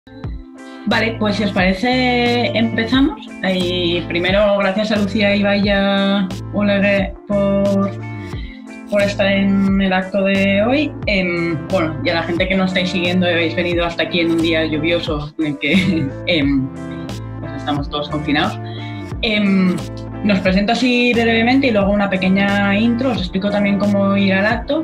Vale, pues si os parece empezamos. Primero, gracias a Lucía y Vaya Olegué por estar en el acto de hoy. Bueno, y a la gente que nos estáis siguiendo, habéis venido hasta aquí en un día lluvioso en el que pues estamos todos confinados. Nos presento así brevemente y luego una pequeña intro. Os explico también cómo ir al acto.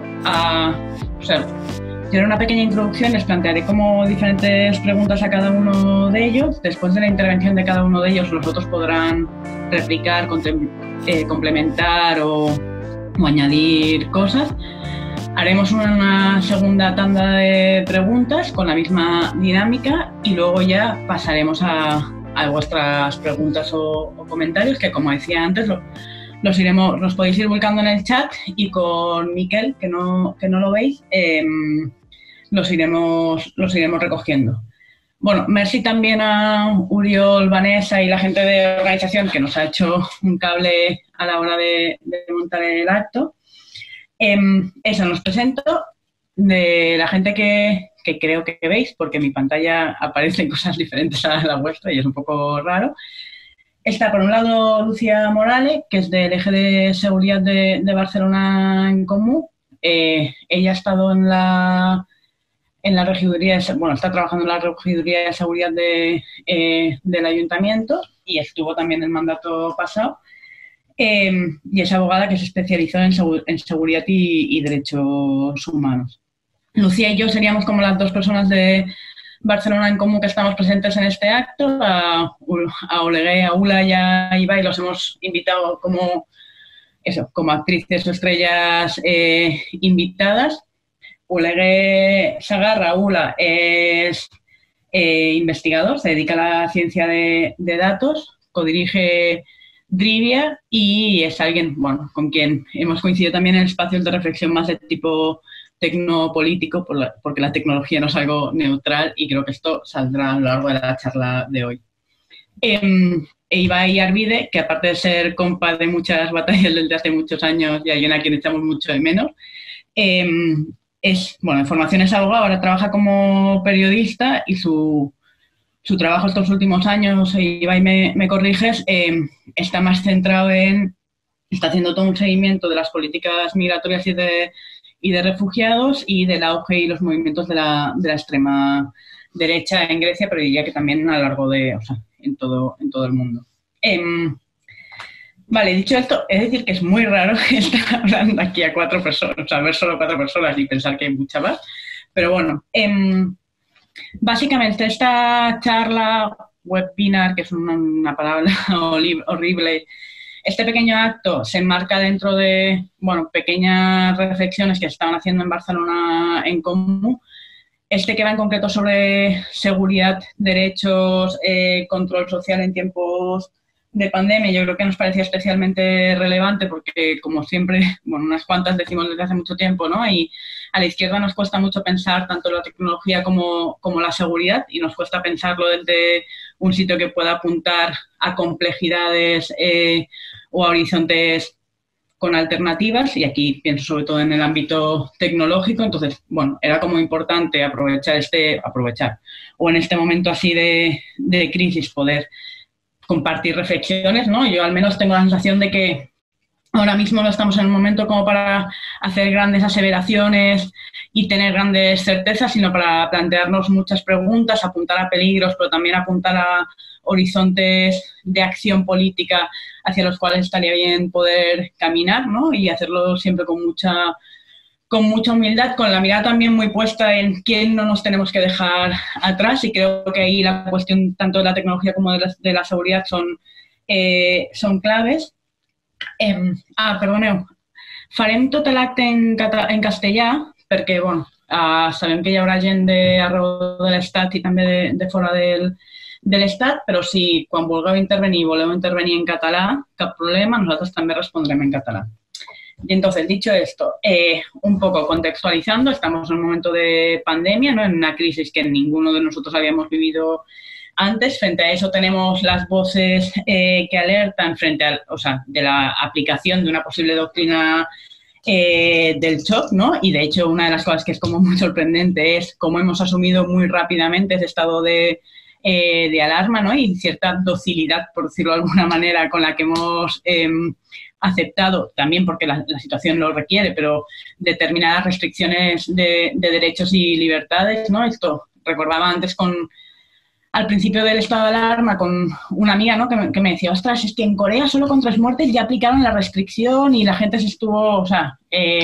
Yo haré una pequeña introducción, les plantearé como diferentes preguntas a cada uno de ellos. Después de la intervención de cada uno de ellos, los otros podrán replicar, complementar o añadir cosas. Haremos una segunda tanda de preguntas con la misma dinámica y luego ya pasaremos a vuestras preguntas o comentarios, que como decía antes, los podéis ir volcando en el chat y con Miquel, que no lo veis, los iremos recogiendo. Bueno, merci también a Uriol, Vanessa y la gente de organización que nos ha hecho un cable a la hora de montar el acto. Eso, nos presento. De la gente que creo que veis, porque en mi pantalla aparecen cosas diferentes a la vuestra y es un poco raro. Está por un lado Lucía Morales, que es del Eje de Seguridad de Barcelona en Comú. Ella ha estado en la regiduría, está trabajando en la regiduría de seguridad del ayuntamiento y estuvo también el mandato pasado. Y es abogada que se especializó en seguridad y derechos humanos. Lucía y yo seríamos como las dos personas de Barcelona en Comú que estamos presentes en este acto. A Olegué, a Ula y a Ibai los hemos invitado como actrices o estrellas invitadas. Olegué Sagarra, Ula, es investigador, se dedica a la ciencia de datos, codirige Drivia y es alguien, con quien hemos coincidido también en espacios de reflexión más de tipo tecnopolítico, porque la tecnología no es algo neutral y creo que esto saldrá a lo largo de la charla de hoy. Ibai Arvide, que aparte de ser compa de muchas batallas desde hace muchos años y alguien a quien echamos mucho de menos, en formación es abogado, ahora trabaja como periodista y su trabajo estos últimos años, Ibai me corriges, está más centrado está haciendo todo un seguimiento de las políticas migratorias y de refugiados y del auge y los movimientos de la extrema derecha en Grecia, pero diría que también a lo largo en todo el mundo. Vale, dicho esto, es decir que es muy raro estar hablando aquí a 4 personas, ver solo 4 personas y pensar que hay mucha más, pero bueno, básicamente esta charla, webinar, que es una palabra horrible, este pequeño acto se enmarca dentro de pequeñas reflexiones que se estaban haciendo en Barcelona en Comú. Este que va en concreto sobre seguridad, derechos, control social en tiempos de pandemia, yo creo que nos parecía especialmente relevante porque, como siempre, unas cuantas decimos desde hace mucho tiempo, ¿no? Y a la izquierda nos cuesta mucho pensar tanto la tecnología como la seguridad y nos cuesta pensarlo desde un sitio que pueda apuntar a complejidades o a horizontes con alternativas, y aquí pienso sobre todo en el ámbito tecnológico. Entonces, era como importante aprovechar o en este momento así de crisis poder compartir reflexiones, ¿no? Yo al menos tengo la sensación de que ahora mismo no estamos en un momento como para hacer grandes aseveraciones y tener grandes certezas, sino para plantearnos muchas preguntas, apuntar a peligros, pero también apuntar a horizontes de acción política hacia los cuales estaría bien poder caminar, ¿no? Y hacerlo siempre con mucha humildad, con la mirada también muy puesta en quién no nos tenemos que dejar atrás, y creo que ahí la cuestión tanto de la tecnología como de la seguridad son claves. Perdoneu, farem tot l'acte en castellà perquè, sabem que hi haurà gent d'arreu de l'Estat i també de fora de l'Estat, però si quan voleu intervenir en català, cap problema, nosotros també respondrem en català. Y entonces, dicho esto, un poco contextualizando, estamos en un momento de pandemia, ¿no? En una crisis que ninguno de nosotros habíamos vivido antes. Frente a eso tenemos las voces que alertan de la aplicación de una posible doctrina del shock, ¿no? Y de hecho una de las cosas que es como muy sorprendente es cómo hemos asumido muy rápidamente ese estado de alarma, ¿no? Y cierta docilidad, por decirlo de alguna manera, con la que hemos aceptado, también porque la situación lo requiere, pero determinadas restricciones de derechos y libertades, ¿no? Esto recordaba antes al principio del estado de alarma con una amiga, ¿no? que me decía, ostras, es que en Corea solo con 3 muertes ya aplicaron la restricción y la gente se estuvo, o sea,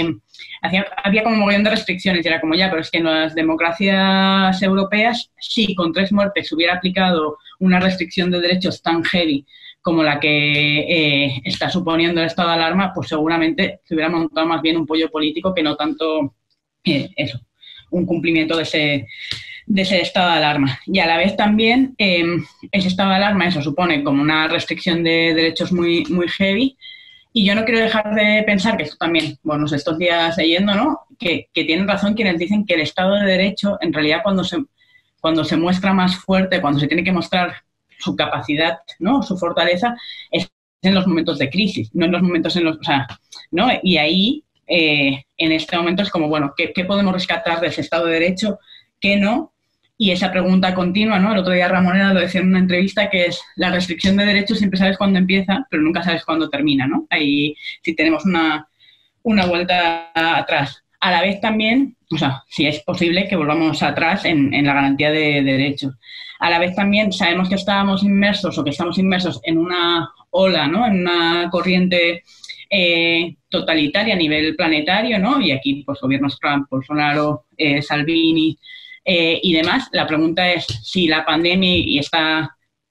había como un mogollón de restricciones y era como ya, pero es que en las democracias europeas, si con 3 muertes se hubiera aplicado una restricción de derechos tan heavy como la que está suponiendo el estado de alarma, pues seguramente se hubiera montado más bien un pollo político que no tanto eso, un cumplimiento de ese estado de alarma. Y a la vez también ese estado de alarma, eso supone como una restricción de derechos muy, muy heavy. Y yo no quiero dejar de pensar que esto también, bueno, estos días leyendo, ¿no? Que tienen razón quienes dicen que el Estado de Derecho, en realidad, cuando se muestra más fuerte, cuando se tiene que mostrar su capacidad, ¿no? Su fortaleza, es en los momentos de crisis, no en los momentos en los... O sea, ¿no? Y ahí, en este momento, es como, bueno, ¿qué podemos rescatar de ese Estado de Derecho? ¿Qué no? Y esa pregunta continua, ¿no? El otro día Ramoneda lo decía en una entrevista, que es la restricción de derechos siempre sabes cuándo empieza, pero nunca sabes cuándo termina, ¿no? Ahí sí tenemos una vuelta atrás. A la vez también, o sea, si es posible que volvamos atrás en la garantía de derechos. A la vez también sabemos que estábamos inmersos o que estamos inmersos en una ola, ¿no? En una corriente totalitaria a nivel planetario, ¿no? Y aquí, pues, gobiernos Trump, Bolsonaro, Salvini, y demás. La pregunta es si la pandemia y esta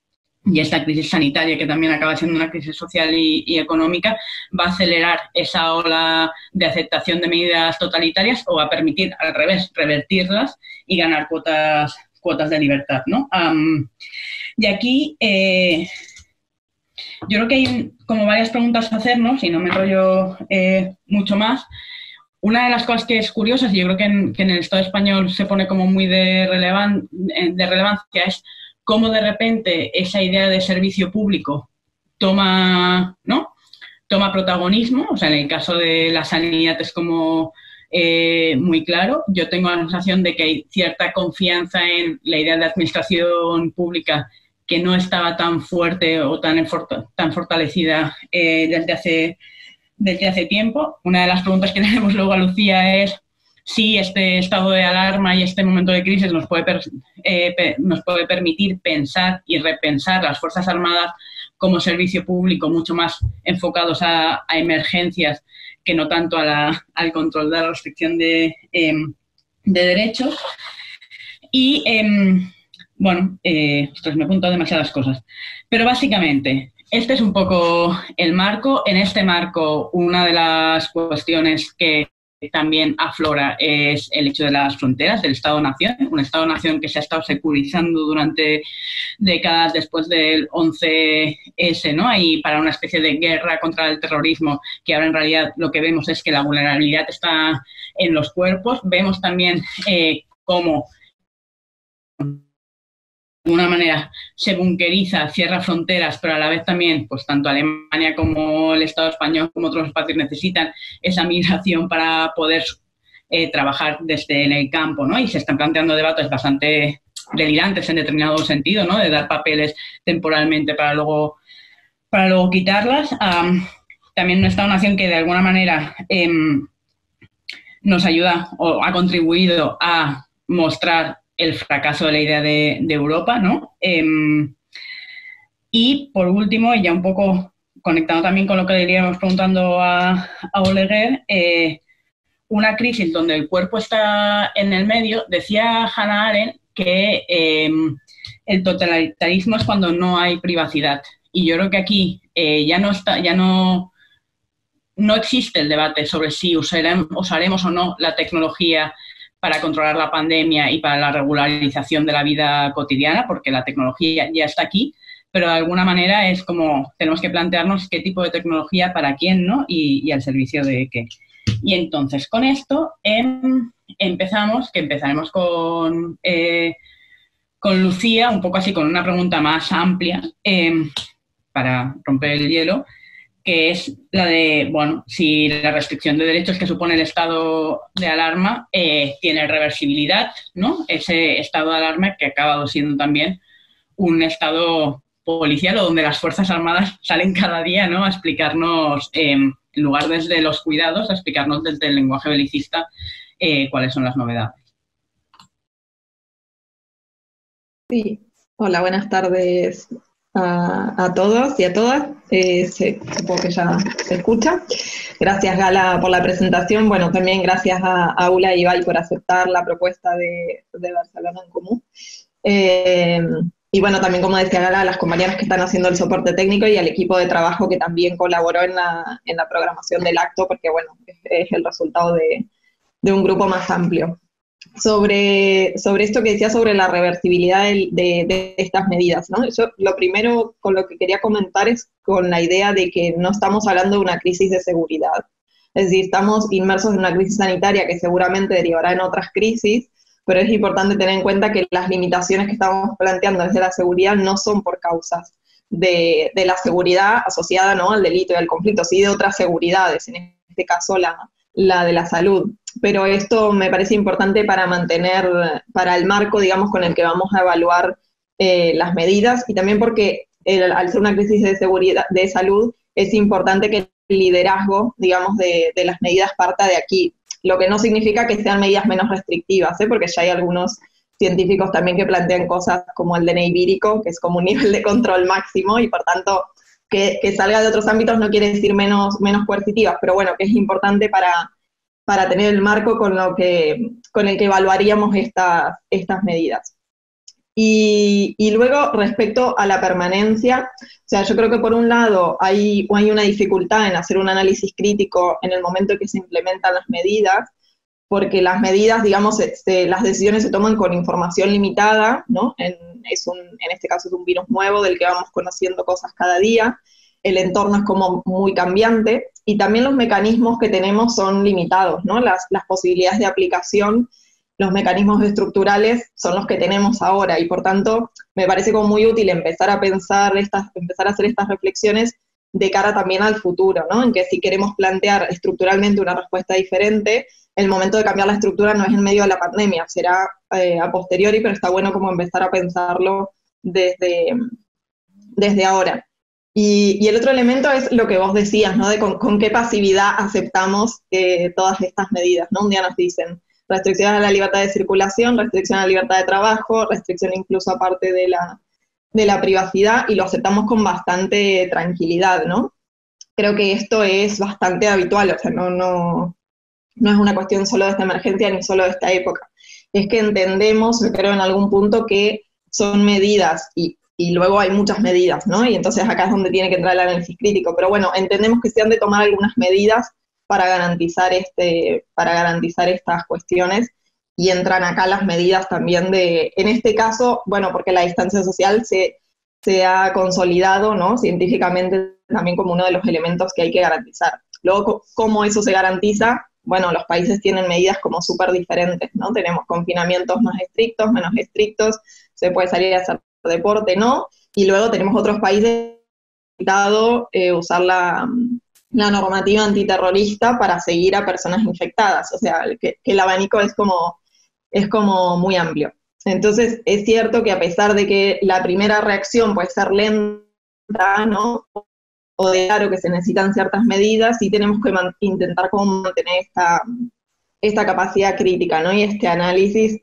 crisis sanitaria, que también acaba siendo una crisis social y económica, va a acelerar esa ola de aceptación de medidas totalitarias o va a permitir, al revés, revertirlas y ganar cuotas de libertad, ¿no? Y aquí yo creo que hay como varias preguntas a hacernos y no me enrollo mucho más. Una de las cosas que es curiosa, y yo creo que en el Estado español se pone como muy de relevancia, es cómo de repente esa idea de servicio público toma protagonismo. O sea, en el caso de la sanidad es como muy claro. Yo tengo la sensación de que hay cierta confianza en la idea de administración pública que no estaba tan fuerte o tan fortalecida desde hace tiempo. Una de las preguntas que tenemos luego a Lucía es si este estado de alarma y este momento de crisis nos puede permitir pensar y repensar las Fuerzas Armadas como servicio público, mucho más enfocados a emergencias que no tanto al control de la restricción de derechos. Y, bueno, me apunto a demasiadas cosas. Pero básicamente, este es un poco el marco. En este marco, una de las cuestiones que también aflora es el hecho de las fronteras del Estado-Nación, un Estado-Nación que se ha estado securizando durante décadas después del 11S, ¿no? Y para una especie de guerra contra el terrorismo, que ahora en realidad lo que vemos es que la vulnerabilidad está en los cuerpos. Vemos también cómo de alguna manera se bunkeriza, cierra fronteras, pero a la vez también, pues tanto Alemania como el Estado español como otros espacios necesitan esa migración para poder trabajar desde el campo, ¿no? Y se están planteando debates bastante delirantes en determinado sentido, ¿no? De dar papeles temporalmente para luego quitarlas. También un Estado-nación que de alguna manera nos ayuda o ha contribuido a mostrar el fracaso de la idea de Europa, ¿no? Y por último, y ya un poco conectado también con lo que le iríamos preguntando a Oleguer, una crisis donde el cuerpo está en el medio. Decía Hannah Arendt que el totalitarismo es cuando no hay privacidad. Y yo creo que aquí ya no existe el debate sobre si usaremos o no la tecnología para controlar la pandemia y para la regularización de la vida cotidiana, porque la tecnología ya está aquí, pero de alguna manera es como tenemos que plantearnos qué tipo de tecnología para quién, ¿no? Y al servicio de qué. Y entonces, con esto empezaremos con Lucía, un poco así con una pregunta más amplia para romper el hielo, que es la de, bueno, si la restricción de derechos que supone el estado de alarma tiene reversibilidad, ¿no? Ese estado de alarma que ha acabado siendo también un estado policial o donde las Fuerzas Armadas salen cada día, ¿no?, a explicarnos, en lugar desde los cuidados, a explicarnos desde el lenguaje belicista cuáles son las novedades. Sí, hola, buenas tardes a todos y a todas. Supongo que ya se escucha. Gracias, Gala, por la presentación. Bueno, también gracias a Aula y Ibai por aceptar la propuesta de Barcelona en Comú. Y bueno, también, como decía Gala, a las compañeras que están haciendo el soporte técnico y al equipo de trabajo que también colaboró en la programación del acto, porque bueno, es el resultado de un grupo más amplio. Sobre esto que decía sobre la reversibilidad de estas medidas, ¿no? Yo lo primero con lo que quería comentar es con la idea de que no estamos hablando de una crisis de seguridad. Es decir, estamos inmersos en una crisis sanitaria que seguramente derivará en otras crisis, pero es importante tener en cuenta que las limitaciones que estamos planteando desde la seguridad no son por causas de la seguridad asociada, ¿no?, al delito y al conflicto, sí de otras seguridades, en este caso la de la salud. Pero esto me parece importante para mantener, para el marco, digamos, con el que vamos a evaluar las medidas, y también porque al ser una crisis de seguridad, de salud, es importante que el liderazgo, digamos, de las medidas parta de aquí, lo que no significa que sean medidas menos restrictivas, porque ya hay algunos científicos también que plantean cosas como el DNI vírico, que es como un nivel de control máximo, y por tanto que salga de otros ámbitos no quiere decir menos coercitivas, pero bueno, que es importante para tener el marco con el que evaluaríamos estas medidas. Y luego, respecto a la permanencia, o sea, yo creo que por un lado hay una dificultad en hacer un análisis crítico en el momento en que se implementan las medidas, porque las medidas, digamos, las decisiones se toman con información limitada, ¿no? En este caso es un virus nuevo del que vamos conociendo cosas cada día, el entorno es como muy cambiante, y también los mecanismos que tenemos son limitados, ¿no? Las posibilidades de aplicación, los mecanismos estructurales son los que tenemos ahora, y por tanto me parece como muy útil empezar a hacer estas reflexiones de cara también al futuro, ¿no? En que si queremos plantear estructuralmente una respuesta diferente, el momento de cambiar la estructura no es en medio de la pandemia, será a posteriori, pero está bueno como empezar a pensarlo desde ahora. Y el otro elemento es lo que vos decías, ¿no? De con qué pasividad aceptamos todas estas medidas, ¿no? Un día nos dicen restricciones a la libertad de circulación, restricción a la libertad de trabajo, restricción incluso aparte de la privacidad, y lo aceptamos con bastante tranquilidad, ¿no? Creo que esto es bastante habitual, o sea, no es una cuestión solo de esta emergencia ni solo de esta época. Es que entendemos, creo en algún punto, que son medidas y luego hay muchas medidas, ¿no? Y entonces acá es donde tiene que entrar el análisis crítico. Pero bueno, entendemos que se han de tomar algunas medidas para garantizar estas cuestiones, y entran acá las medidas también en este caso, bueno, porque la distancia social se ha consolidado, ¿no?, científicamente también como uno de los elementos que hay que garantizar. Luego, ¿cómo eso se garantiza? Bueno, los países tienen medidas como súper diferentes, ¿no? Tenemos confinamientos más estrictos, menos estrictos, se puede salir a hacer deporte, ¿no? Y luego tenemos otros países que han intentado usar la normativa antiterrorista para seguir a personas infectadas, o sea, que el abanico es como muy amplio. Entonces, es cierto que a pesar de que la primera reacción puede ser lenta, ¿no?, o de claro que se necesitan ciertas medidas, sí tenemos que intentar como mantener esta capacidad crítica, ¿no? Y este análisis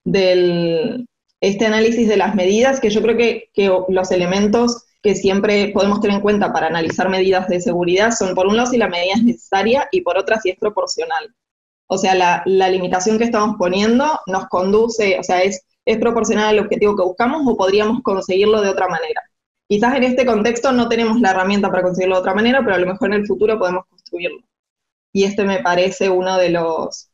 de las medidas, que yo creo que los elementos que siempre podemos tener en cuenta para analizar medidas de seguridad son, por un lado, si la medida es necesaria, y por otra, si es proporcional. O sea, la limitación que estamos poniendo nos conduce, o sea, es proporcional al objetivo que buscamos, o podríamos conseguirlo de otra manera. Quizás en este contexto no tenemos la herramienta para conseguirlo de otra manera, pero a lo mejor en el futuro podemos construirlo. Y este me parece uno de los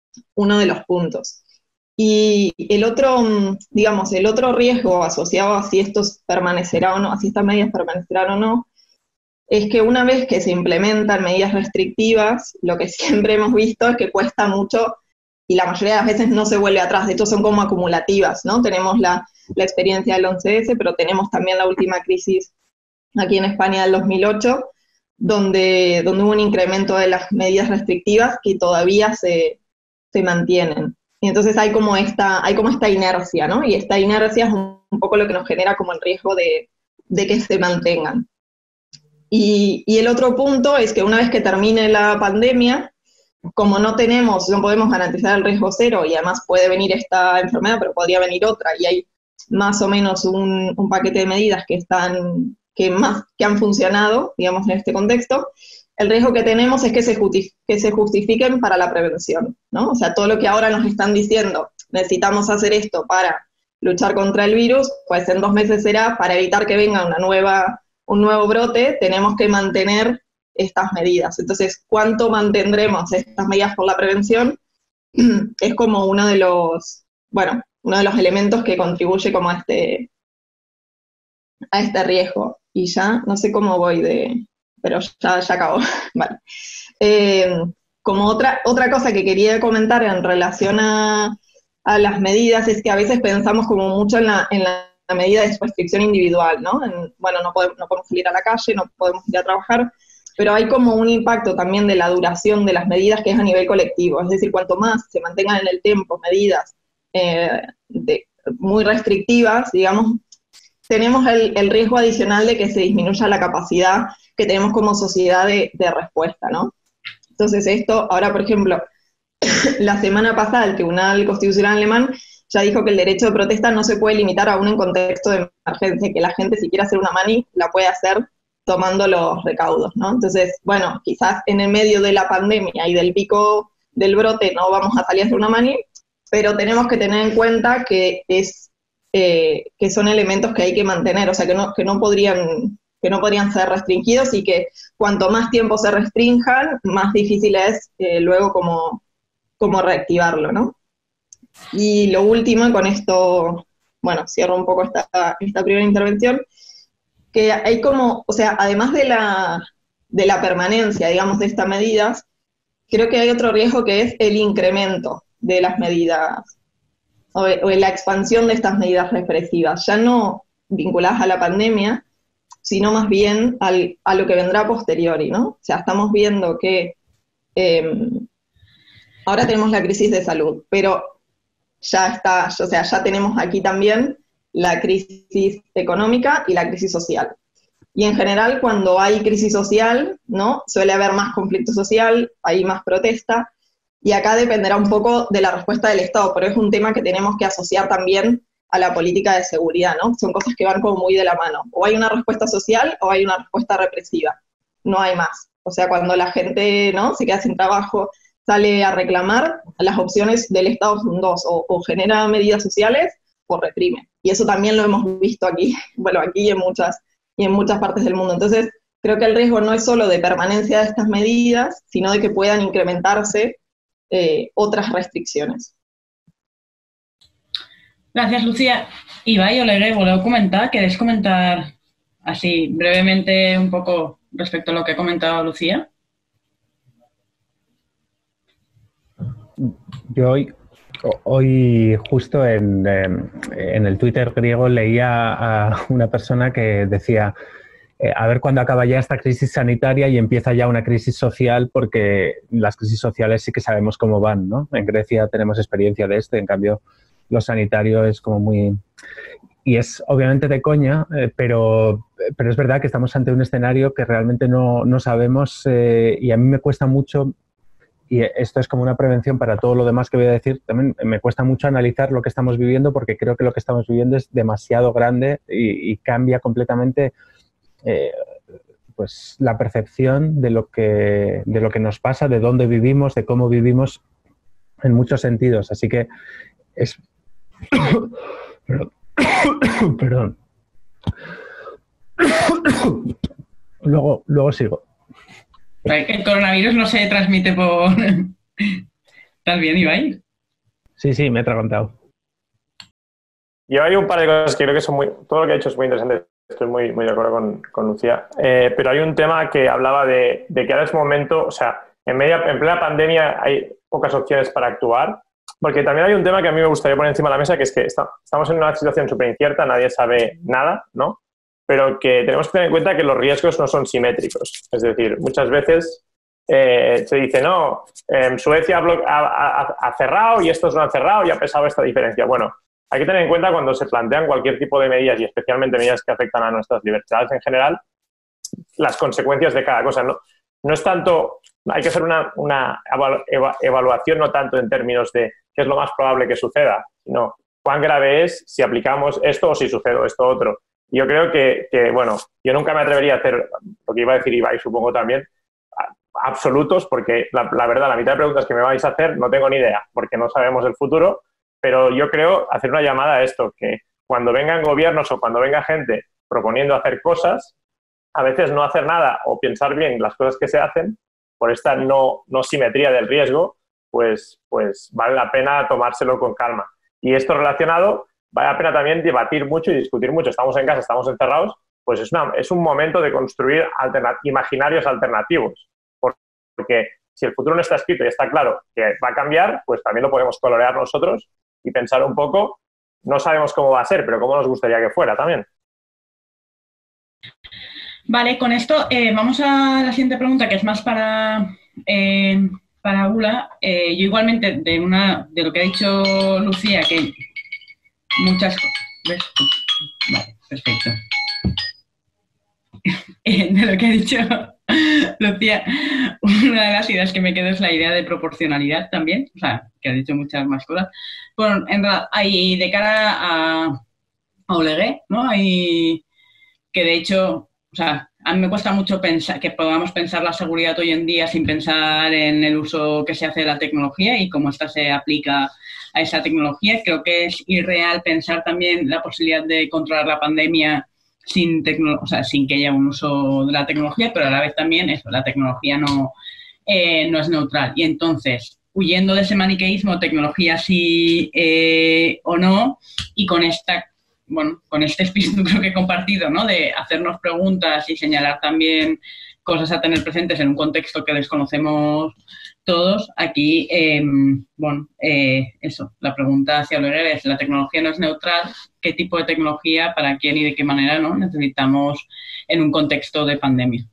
puntos. Y el otro, digamos, el otro riesgo asociado a si esto permanecerá o no, a si estas medidas permanecerán o no, es que una vez que se implementan medidas restrictivas, lo que siempre hemos visto es que cuesta mucho, y la mayoría de las veces no se vuelve atrás. De hecho, son como acumulativas, ¿no? Tenemos la experiencia del 11S, pero tenemos también la última crisis aquí en España del 2008, donde hubo un incremento de las medidas restrictivas que todavía se mantienen. Y entonces hay como esta inercia, ¿no? Y esta inercia es un poco lo que nos genera como el riesgo de que se mantengan. Y el otro punto es que una vez que termine la pandemia, como no podemos garantizar el riesgo cero, y además puede venir esta enfermedad, pero podría venir otra, y hay más o menos un paquete de medidas que han funcionado, digamos, en este contexto, el riesgo que tenemos es que se justifiquen para la prevención, ¿no? O sea, todo lo que ahora nos están diciendo, necesitamos hacer esto para luchar contra el virus, pues en 2 meses será para evitar que venga un nuevo brote, tenemos que mantener estas medidas. Entonces, ¿cuánto mantendremos estas medidas por la prevención? Es como uno de los elementos que contribuye como a este riesgo. Y ya, no sé cómo voy pero ya acabó. Vale. Como otra cosa que quería comentar en relación a las medidas es que a veces pensamos como mucho en la medida de restricción individual, ¿no? No podemos salir a la calle, no podemos ir a trabajar, pero hay como un impacto también de la duración de las medidas que es a nivel colectivo. Es decir, cuanto más se mantengan en el tiempo medidas muy restrictivas, digamos, tenemos el riesgo adicional de que se disminuya la capacidad que tenemos como sociedad de respuesta, ¿no? Entonces esto, ahora por ejemplo, la semana pasada el Tribunal Constitucional alemán ya dijo que el derecho de protesta no se puede limitar aún en contexto de emergencia, que la gente si quiere hacer una mani la puede hacer tomando los recaudos, ¿no? Entonces, bueno, quizás en el medio de la pandemia y del pico del brote no vamos a salir a hacer una mani, pero tenemos que tener en cuenta que son elementos que hay que mantener, o sea, que no podrían ser restringidos, y que cuanto más tiempo se restrinjan, más difícil es luego como reactivarlo, ¿no? Y lo último, y con esto, bueno, cierro un poco esta primera intervención, que hay como, o sea, además de la permanencia, digamos, de estas medidas, creo que hay otro riesgo que es el incremento de las medidas, o la expansión de estas medidas represivas, ya no vinculadas a la pandemia, sino más bien a lo que vendrá a posteriori, ¿no? O sea, estamos viendo que ahora tenemos la crisis de salud, pero ya tenemos aquí también la crisis económica y la crisis social. Y en general, cuando hay crisis social, ¿no? Suele haber más conflicto social, hay más protesta, y acá dependerá un poco de la respuesta del Estado, pero es un tema que tenemos que asociar también a la política de seguridad, ¿no? Son cosas que van como muy de la mano. O hay una respuesta social o hay una respuesta represiva. No hay más. O sea, cuando la gente, ¿no?, se queda sin trabajo, sale a reclamar, las opciones del Estado son dos: o genera medidas sociales o reprime. Y eso también lo hemos visto aquí, bueno, aquí y en muchas partes del mundo. Entonces, creo que el riesgo no es solo de permanencia de estas medidas, sino de que puedan incrementarse otras restricciones. Gràcies, Lucía. Ibai, Oleguer, voleu comentar? ¿Queréis comentar así brevemente un poco respecto a lo que ha comentado Lucía? Yo hoy justo en el Twitter griego leía a una persona que decía a ver cuándo acaba ya esta crisis sanitaria y empieza ya una crisis social, porque las crisis sociales sí que sabemos cómo van, ¿no? En Grecia tenemos experiencia de en cambio lo sanitario es como muy... Y es obviamente de coña, pero es verdad que estamos ante un escenario que realmente no sabemos, y a mí me cuesta mucho, y esto es como una prevención para todo lo demás que voy a decir, también me cuesta mucho analizar lo que estamos viviendo, porque creo que lo que estamos viviendo es demasiado grande y cambia completamente pues la percepción de lo que nos pasa, de dónde vivimos, de cómo vivimos en muchos sentidos. Así que es... Perdón. Luego sigo. El coronavirus no se transmite por... ¿Estás bien, Ibai? Sí, me he atragantado. Yo hay un par de cosas que creo que son todo lo que ha hecho es muy interesante. Estoy muy de acuerdo con Lucía. Pero hay un tema que hablaba de que ahora es momento, o sea, en plena pandemia hay pocas opciones para actuar, porque también hay un tema que a mí me gustaría poner encima de la mesa, que es que estamos en una situación súper incierta, nadie sabe nada, ¿no? pero que tenemos que tener en cuenta que los riesgos no son simétricos. Es decir, muchas veces se dice, no, Suecia ha cerrado y estos no han cerrado y ha pesado esta diferencia. Bueno, hay que tener en cuenta cuando se plantean cualquier tipo de medidas y especialmente medidas que afectan a nuestras libertades en general, las consecuencias de cada cosa. No es tanto, hay que hacer una evaluación no tanto en términos de qué es lo más probable que suceda, sino cuán grave es si aplicamos esto o si sucede esto otro. Y yo creo que, bueno, yo nunca me atrevería a hacer lo que iba a decir Ibai, supongo también, absolutos, porque la verdad, la mitad de preguntas que me vais a hacer no tengo ni idea, porque no sabemos el futuro, pero yo creo hacer una llamada a esto, que cuando vengan gobiernos o cuando venga gente proponiendo hacer cosas, a veces no hacer nada o pensar bien las cosas que se hacen, por esta no simetría del riesgo, pues vale la pena tomárselo con calma. Y esto relacionado, vale la pena también debatir mucho y discutir mucho. Estamos en casa, estamos encerrados, pues es un momento de construir imaginarios alternativos. Porque si el futuro no está escrito y está claro que va a cambiar, pues también lo podemos colorear nosotros y pensar un poco. No sabemos cómo va a ser, pero cómo nos gustaría que fuera también. Vale, con esto vamos a la siguiente pregunta, que es más para Ula. Yo igualmente, de lo que ha dicho Lucía, que muchas cosas... ¿Ves? Vale, perfecto. De lo que ha dicho Lucía, una de las ideas que me quedo es la idea de proporcionalidad también, o sea, que ha dicho muchas más cosas. Bueno, en realidad, hay de cara a Olegué, ¿no? Hay que de hecho, o sea, a mí me cuesta mucho pensar que podamos pensar la seguridad hoy en día sin pensar en el uso que se hace de la tecnología y cómo ésta se aplica a esa tecnología. Creo que es irreal pensar también la posibilidad de controlar la pandemia sin que haya un uso de la tecnología, pero a la vez también eso, la tecnología no es neutral. Y entonces, huyendo de ese maniqueísmo, tecnología sí o no, y con este espíritu creo que he compartido, ¿no? De hacernos preguntas y señalar también cosas a tener presentes en un contexto que desconocemos todos. Aquí, eso, la pregunta hacia Olegué es, ¿la tecnología no es neutral? ¿Qué tipo de tecnología, para quién y de qué manera, ¿no? necesitamos en un contexto de pandemia?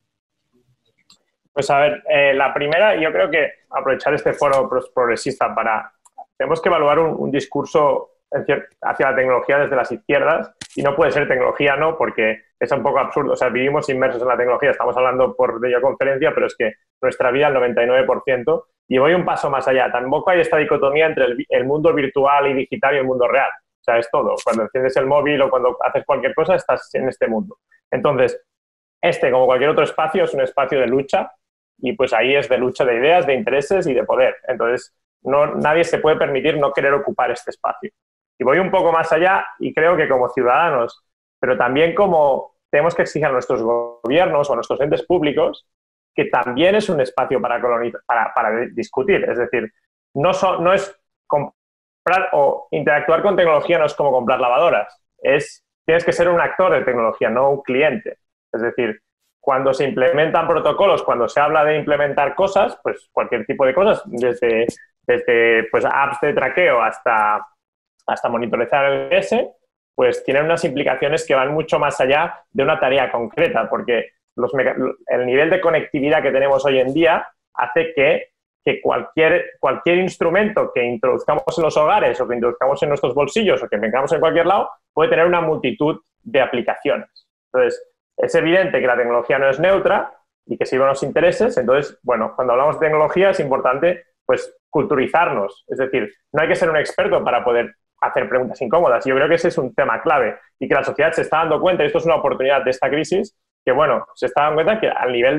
Pues a ver, la primera, yo creo que aprovechar este foro progresista tenemos que evaluar un discurso hacia la tecnología desde las izquierdas, y no puede ser tecnología no, porque es un poco absurdo. O sea, vivimos inmersos en la tecnología, estamos hablando por videoconferencia, pero es que nuestra vida, el 99%, y voy un paso más allá. Tampoco hay esta dicotomía entre el mundo virtual y digital y el mundo real. O sea, es todo. Cuando enciendes el móvil o cuando haces cualquier cosa, estás en este mundo. Entonces, como cualquier otro espacio, es un espacio de lucha, y pues ahí es de lucha de ideas, de intereses y de poder. Entonces, nadie se puede permitir no querer ocupar este espacio. Y voy un poco más allá y creo que como ciudadanos, pero también como tenemos que exigir a nuestros gobiernos o a nuestros entes públicos, que también es un espacio para discutir. Es decir, no es comprar o interactuar con tecnología, no es como comprar lavadoras. Tienes que ser un actor de tecnología, no un cliente. Es decir, cuando se implementan protocolos, cuando se habla de implementar cosas, pues cualquier tipo de cosas, desde pues, apps de traqueo hasta monitorizar el GPS, pues tienen unas implicaciones que van mucho más allá de una tarea concreta, porque el nivel de conectividad que tenemos hoy en día hace que cualquier instrumento que introduzcamos en los hogares o que introduzcamos en nuestros bolsillos o que tengamos en cualquier lado puede tener una multitud de aplicaciones. Entonces, es evidente que la tecnología no es neutra y que sirve a los intereses. Entonces, bueno, cuando hablamos de tecnología es importante pues culturizarnos. Es decir, no hay que ser un experto para poder hacer preguntas incómodas. Yo creo que ese es un tema clave y que la sociedad se está dando cuenta, y esto es una oportunidad de esta crisis, que bueno, se está dando cuenta que al nivel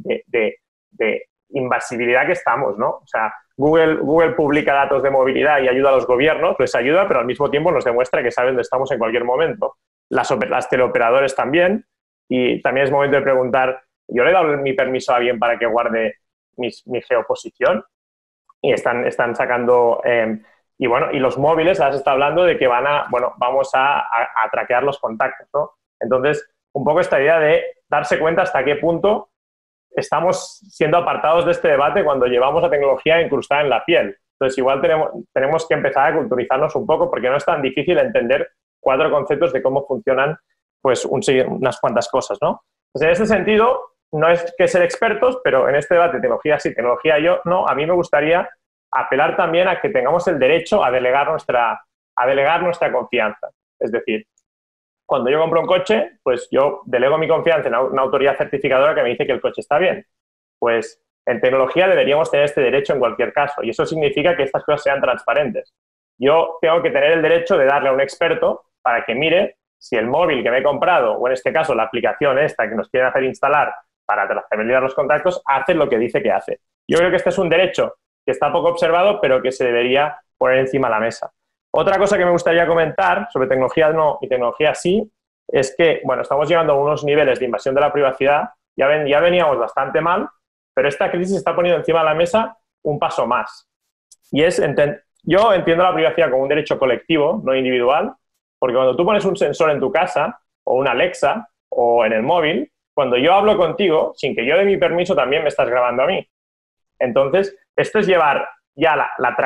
de invasibilidad que estamos, ¿no? O sea, Google publica datos de movilidad y ayuda a los gobiernos, les ayuda, pero al mismo tiempo nos demuestra que sabe dónde estamos en cualquier momento. Las teleoperadores también, y también es momento de preguntar, ¿yo le he dado mi permiso a alguien para que guarde mi geoposición? Y están sacando... y bueno, y los móviles, ahora se está hablando de que vamos a traquear los contactos, ¿no? Entonces, un poco esta idea de darse cuenta hasta qué punto estamos siendo apartados de este debate cuando llevamos la tecnología incrustada en la piel. Entonces, igual tenemos que empezar a culturizarnos un poco, porque no es tan difícil entender 4 conceptos de cómo funcionan pues unas cuantas cosas, ¿no? Pues en este sentido, no es que ser expertos, pero en este debate, tecnología sí, tecnología yo, no, a mí me gustaría apelar también a que tengamos el derecho a delegar nuestra confianza. Es decir, cuando yo compro un coche, pues yo delego mi confianza en una autoridad certificadora que me dice que el coche está bien. Pues en tecnología deberíamos tener este derecho en cualquier caso, y eso significa que estas cosas sean transparentes. Yo tengo que tener el derecho de darle a un experto para que mire si el móvil que me he comprado, o en este caso la aplicación esta que nos quieren hacer instalar para trazabilizar los contactos, hace lo que dice que hace. Yo creo que este es un derecho que está poco observado, pero que se debería poner encima de la mesa. Otra cosa que me gustaría comentar sobre tecnología no y tecnología sí es que, bueno, estamos llegando a unos niveles de invasión de la privacidad, ya veníamos bastante mal, pero esta crisis está poniendo encima de la mesa un paso más. Y es, yo entiendo la privacidad como un derecho colectivo, no individual, porque cuando tú pones un sensor en tu casa, o una Alexa, o en el móvil, cuando yo hablo contigo, sin que yo dé mi permiso, también me estás grabando a mí. Entonces, esto es llevar ya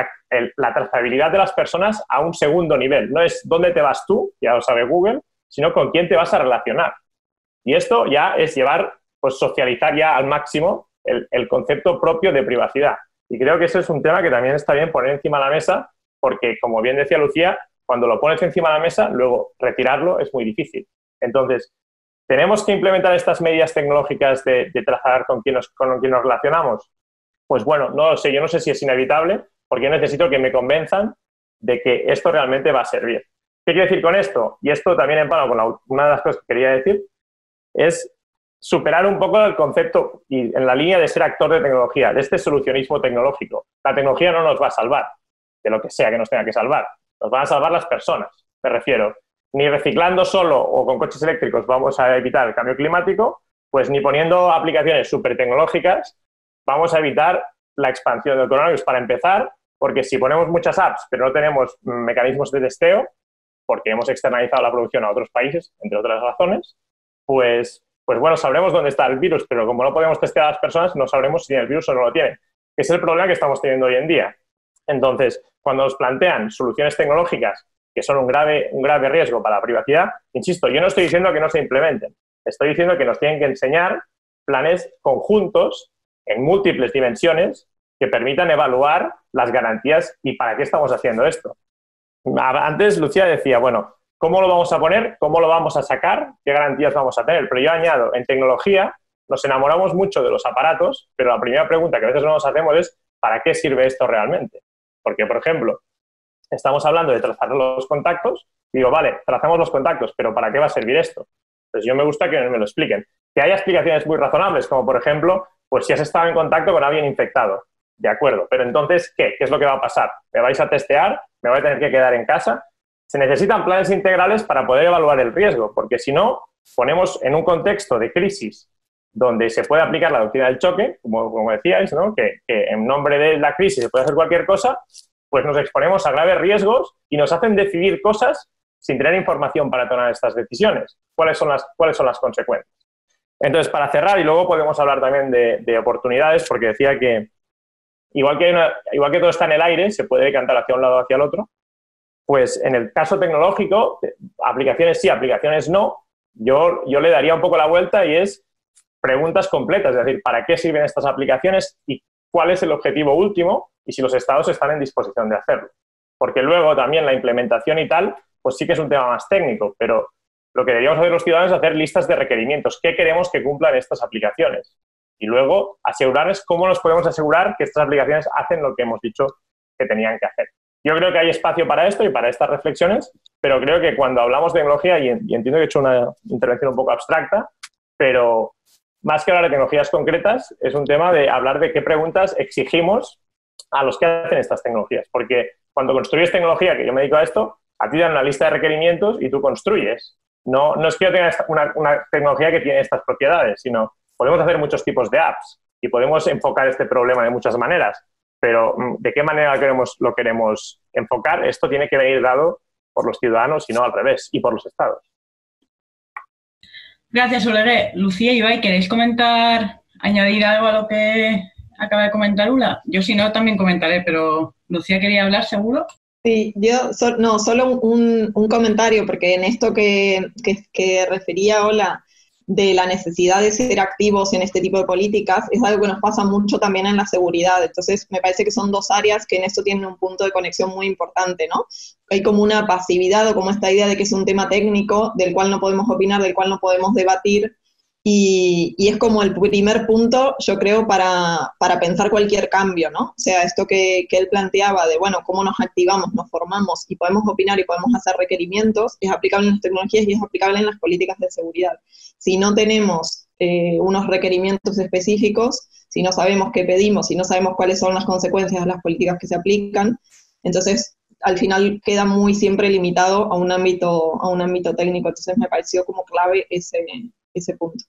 la trazabilidad de las personas a un segundo nivel. No es dónde te vas tú, ya lo sabe Google, sino con quién te vas a relacionar. Y esto ya es llevar, pues socializar ya al máximo el concepto propio de privacidad. Y creo que ese es un tema que también está bien poner encima de la mesa, porque, como bien decía Lucía, cuando lo pones encima de la mesa, luego retirarlo es muy difícil. Entonces, ¿tenemos que implementar estas medidas tecnológicas de trazar con quién nos relacionamos? Pues bueno, no lo sé, yo no sé si es inevitable, porque yo necesito que me convenzan de que esto realmente va a servir. ¿Qué quiero decir con esto? Y esto también empalmo con una de las cosas que quería decir, es superar un poco el concepto y en la línea de ser actor de tecnología, de este solucionismo tecnológico. La tecnología no nos va a salvar de lo que sea que nos tenga que salvar, nos van a salvar las personas, me refiero. Ni reciclando solo o con coches eléctricos vamos a evitar el cambio climático, pues ni poniendo aplicaciones súper tecnológicas vamos a evitar la expansión del coronavirus, para empezar, porque si ponemos muchas apps pero no tenemos mecanismos de testeo, porque hemos externalizado la producción a otros países, entre otras razones, pues bueno, sabremos dónde está el virus, pero como no podemos testear a las personas, no sabremos si tienen el virus o no lo tienen. Ese es el problema que estamos teniendo hoy en día. Entonces, cuando nos plantean soluciones tecnológicas que son un grave riesgo para la privacidad, insisto, yo no estoy diciendo que no se implementen, estoy diciendo que nos tienen que enseñar planes conjuntos en múltiples dimensiones que permitan evaluar las garantías y para qué estamos haciendo esto. Antes Lucía decía, bueno, ¿cómo lo vamos a poner? ¿Cómo lo vamos a sacar? ¿Qué garantías vamos a tener? Pero yo añado, en tecnología nos enamoramos mucho de los aparatos, pero la primera pregunta que a veces no nos hacemos es ¿para qué sirve esto realmente? Porque, por ejemplo, estamos hablando de trazar los contactos, y digo, vale, trazamos los contactos, pero ¿para qué va a servir esto? Pues yo me gusta que me lo expliquen. Que haya explicaciones muy razonables, como por ejemplo, pues si has estado en contacto con alguien infectado, de acuerdo, pero entonces, ¿qué? ¿Qué es lo que va a pasar? ¿Me vais a testear? ¿Me voy a tener que quedar en casa? Se necesitan planes integrales para poder evaluar el riesgo, porque si no, ponemos en un contexto de crisis donde se puede aplicar la doctrina del choque, como decíais, ¿no? que en nombre de la crisis se puede hacer cualquier cosa, pues nos exponemos a graves riesgos y nos hacen decidir cosas sin tener información para tomar estas decisiones. ¿Cuáles son las consecuencias? Entonces, para cerrar, y luego podemos hablar también de oportunidades, porque decía que igual que todo está en el aire, se puede decantar hacia un lado o hacia el otro, pues en el caso tecnológico, aplicaciones sí, aplicaciones no, yo le daría un poco la vuelta y es preguntas completas, es decir, ¿para qué sirven estas aplicaciones y cuál es el objetivo último y si los estados están en disposición de hacerlo? Porque luego también la implementación y tal, pues sí que es un tema más técnico, pero lo que deberíamos hacer los ciudadanos es hacer listas de requerimientos. ¿Qué queremos que cumplan estas aplicaciones? Y luego asegurarles cómo nos podemos asegurar que estas aplicaciones hacen lo que hemos dicho que tenían que hacer. Yo creo que hay espacio para esto y para estas reflexiones, pero creo que cuando hablamos de tecnología, y entiendo que he hecho una intervención un poco abstracta, pero más que hablar de tecnologías concretas, es un tema de hablar de qué preguntas exigimos a los que hacen estas tecnologías. Porque cuando construyes tecnología, que yo me dedico a esto, a ti dan una lista de requerimientos y tú construyes. No es que yo tenga una tecnología que tiene estas propiedades, sino podemos hacer muchos tipos de apps y podemos enfocar este problema de muchas maneras. Pero ¿de qué manera lo queremos enfocar? Esto tiene que venir dado por los ciudadanos y no al revés, y por los estados. Gracias, Oleguer. Lucía y Ibai, ¿queréis añadir algo a lo que acaba de comentar Ula? Yo si no también comentaré, pero Lucía quería hablar, ¿seguro? Sí, yo no, solo un comentario, porque en esto que refería Ola, de la necesidad de ser activos en este tipo de políticas, es algo que nos pasa mucho también en la seguridad. Entonces, me parece que son dos áreas que en esto tienen un punto de conexión muy importante, ¿no? Hay como una pasividad o como esta idea de que es un tema técnico del cual no podemos opinar, del cual no podemos debatir, y es como el primer punto, yo creo, para pensar cualquier cambio, ¿no? O sea, esto que él planteaba de, bueno, cómo nos activamos, nos formamos y podemos opinar y podemos hacer requerimientos, es aplicable en las tecnologías y es aplicable en las políticas de seguridad. Si no tenemos unos requerimientos específicos, si no sabemos qué pedimos, si no sabemos cuáles son las consecuencias de las políticas que se aplican, entonces al final queda muy siempre limitado a un ámbito técnico. Entonces me pareció como clave ese punto.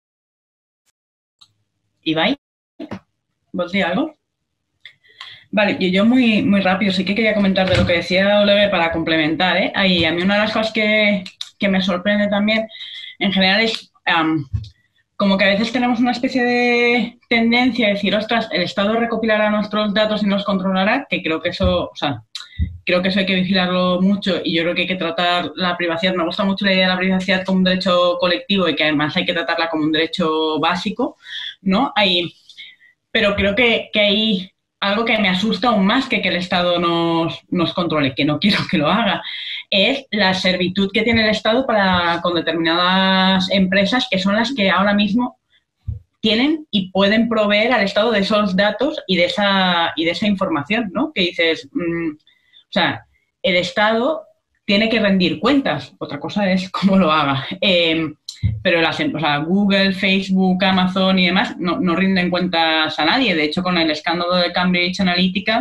Ibai, ¿vos decís algo? Vale, yo muy, muy rápido, sí que quería comentar de lo que decía Oleve para complementar, ¿eh? Ahí, a mí una de las cosas que me sorprende también, en general, es como que a veces tenemos una especie de tendencia a decir, ostras, el Estado recopilará nuestros datos y nos controlará, que creo que eso, o sea, creo que eso hay que vigilarlo mucho y yo creo que hay que tratar la privacidad. Me gusta mucho la idea de la privacidad como un derecho colectivo y que además hay que tratarla como un derecho básico, ¿no? Pero creo que hay algo que me asusta aún más que el Estado nos controle, que no quiero que lo haga, es la servitud que tiene el Estado con determinadas empresas que son las que ahora mismo tienen y pueden proveer al Estado de esos datos y de esa información, ¿no? Que dices, o sea, el Estado tiene que rendir cuentas, otra cosa es cómo lo haga. Pero Google, Facebook, Amazon y demás no rinden cuentas a nadie. De hecho, con el escándalo de Cambridge Analytica,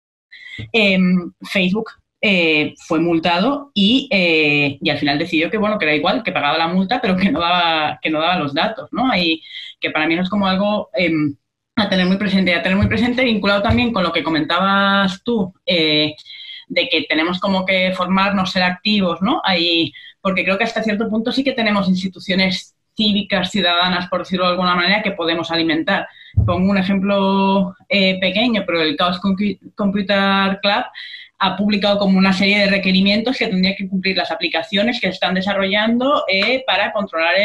Facebook fue multado y al final decidió que era igual, que pagaba la multa, pero que no daba los datos, ¿no? Que para mí no es como algo a tener muy presente, vinculado también con lo que comentabas tú, de que tenemos como que formarnos, ser activos, ¿no? Porque creo que hasta cierto punto sí que tenemos instituciones cívicas, ciudadanas, por decirlo de alguna manera, que podemos alimentar. Pongo un ejemplo pequeño, pero el Chaos Computer Club ha publicado como una serie de requerimientos que tendrían que cumplir las aplicaciones que están desarrollando para controlar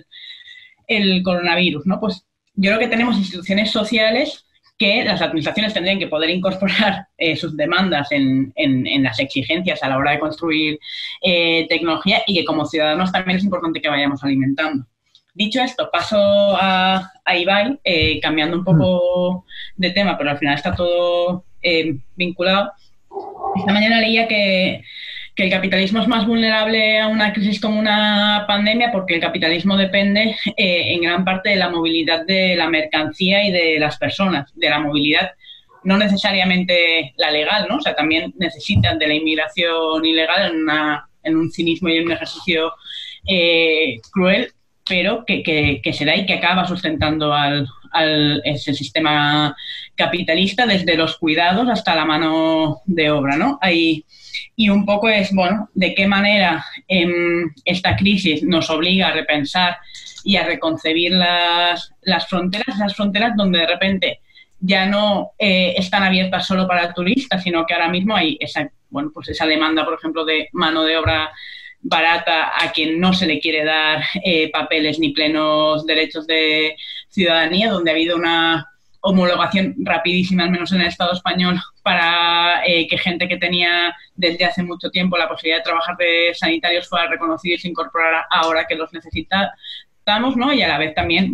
el coronavirus, ¿no? Pues yo creo que tenemos instituciones sociales que las administraciones tendrían que poder incorporar sus demandas en las exigencias a la hora de construir tecnología y que como ciudadanos también es importante que vayamos alimentando. Dicho esto, paso a Ibai, cambiando un poco de tema, pero al final está todo vinculado. Esta mañana leía que el capitalismo es más vulnerable a una crisis como una pandemia porque el capitalismo depende en gran parte de la movilidad de la mercancía y de las personas, de la movilidad no necesariamente la legal, ¿no? O sea, también necesitan de la inmigración ilegal en un cinismo y en un ejercicio cruel, pero que se da y que acaba sustentando ese sistema capitalista desde los cuidados hasta la mano de obra, ¿no? Y un poco es, de qué manera esta crisis nos obliga a repensar y a reconcebir las fronteras, esas fronteras donde de repente ya no están abiertas solo para turistas, sino que ahora mismo hay esa demanda, por ejemplo, de mano de obra barata a quien no se le quiere dar papeles ni plenos derechos de ciudadanía, donde ha habido una homologación rapidísima, al menos en el Estado español, para que gente que tenía desde hace mucho tiempo la posibilidad de trabajar de sanitarios fuera reconocido y se incorporara ahora que los necesitamos, ¿no? Y a la vez también,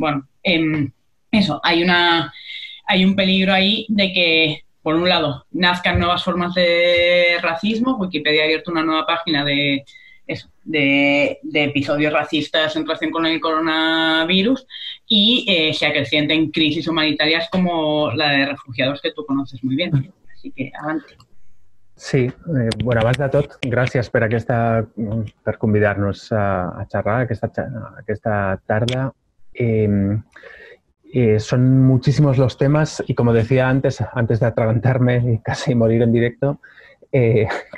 hay un peligro ahí de que, por un lado, nazcan nuevas formas de racismo. Wikipedia ha abierto una nueva página de episodios racistas en relación con el coronavirus y se acrecienten crisis humanitarias como la de refugiados que tú conoces muy bien. Així que, adelante. Sí, abans de tot, gràcies per convidar-nos a xerrar aquesta tarda. Son muchísimos los temas y, como decía antes de atragantarme y casi morir en directo,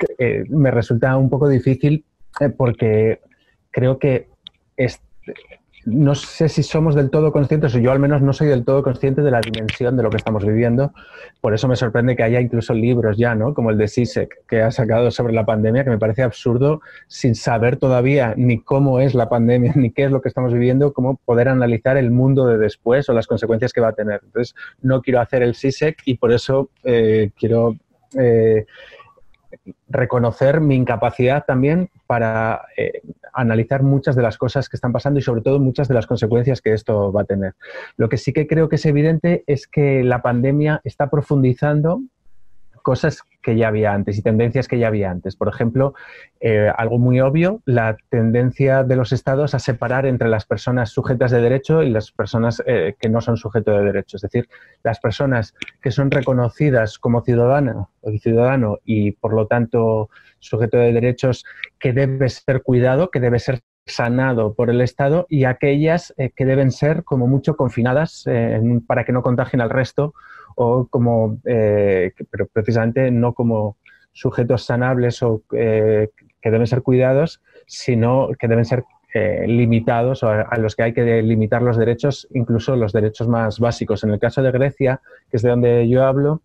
me resulta un poco difícil porque creo que no sé si somos del todo conscientes, o yo al menos no soy del todo consciente de la dimensión de lo que estamos viviendo. Por eso me sorprende que haya incluso libros ya, ¿no? Como el de Zizek, que ha sacado sobre la pandemia, que me parece absurdo, sin saber todavía ni cómo es la pandemia, ni qué es lo que estamos viviendo, cómo poder analizar el mundo de después o las consecuencias que va a tener. Entonces, no quiero hacer el Zizek y por eso quiero reconocer mi incapacidad también para analizar muchas de las cosas que están pasando y sobre todo muchas de las consecuencias que esto va a tener. Lo que sí que creo que es evidente es que la pandemia está profundizando cosas que ya había antes y tendencias que ya había antes. Por ejemplo, algo muy obvio, la tendencia de los estados a separar entre las personas sujetas de derecho y las personas que no son sujetos de derecho. Es decir, las personas que son reconocidas como ciudadana o ciudadano y, por lo tanto, sujeto de derechos que debe ser cuidado, que debe ser sanado por el Estado, y aquellas que deben ser, como mucho, confinadas para que no contagien al resto, o como, pero precisamente no como sujetos sanables o que deben ser cuidados, sino que deben ser limitados, o a los que hay que limitar los derechos, incluso los derechos más básicos. En el caso de Grecia, que es de donde yo hablo,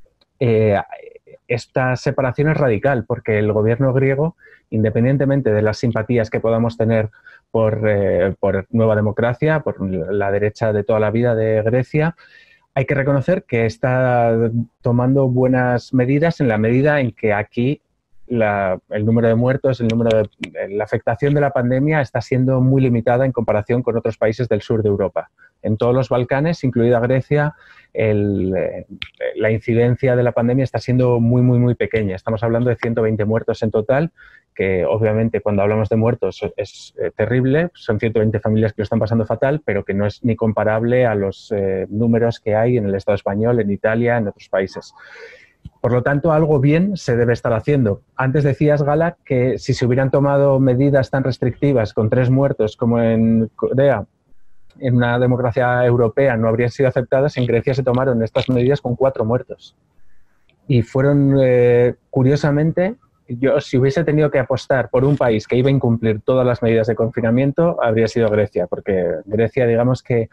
esta separación es radical, porque el gobierno griego, independientemente de las simpatías que podamos tener por Nueva Democracia, por la derecha de toda la vida de Grecia, hay que reconocer que está tomando buenas medidas en la medida en que aquí el número de muertos, la afectación de la pandemia está siendo muy limitada en comparación con otros países del sur de Europa. En todos los Balcanes, incluida Grecia, la incidencia de la pandemia está siendo muy, muy, muy pequeña. Estamos hablando de 120 muertos en total, que obviamente cuando hablamos de muertos es terrible, son 120 familias que lo están pasando fatal, pero que no es ni comparable a los números que hay en el Estado español, en Italia, en otros países. Por lo tanto, algo bien se debe estar haciendo. Antes decías, Gala, que si se hubieran tomado medidas tan restrictivas con 3 muertos como en Corea, en una democracia europea, no habrían sido aceptadas. En Grecia se tomaron estas medidas con 4 muertos. Y fueron, curiosamente, yo si hubiese tenido que apostar por un país que iba a incumplir todas las medidas de confinamiento, habría sido Grecia, porque Grecia, digamos que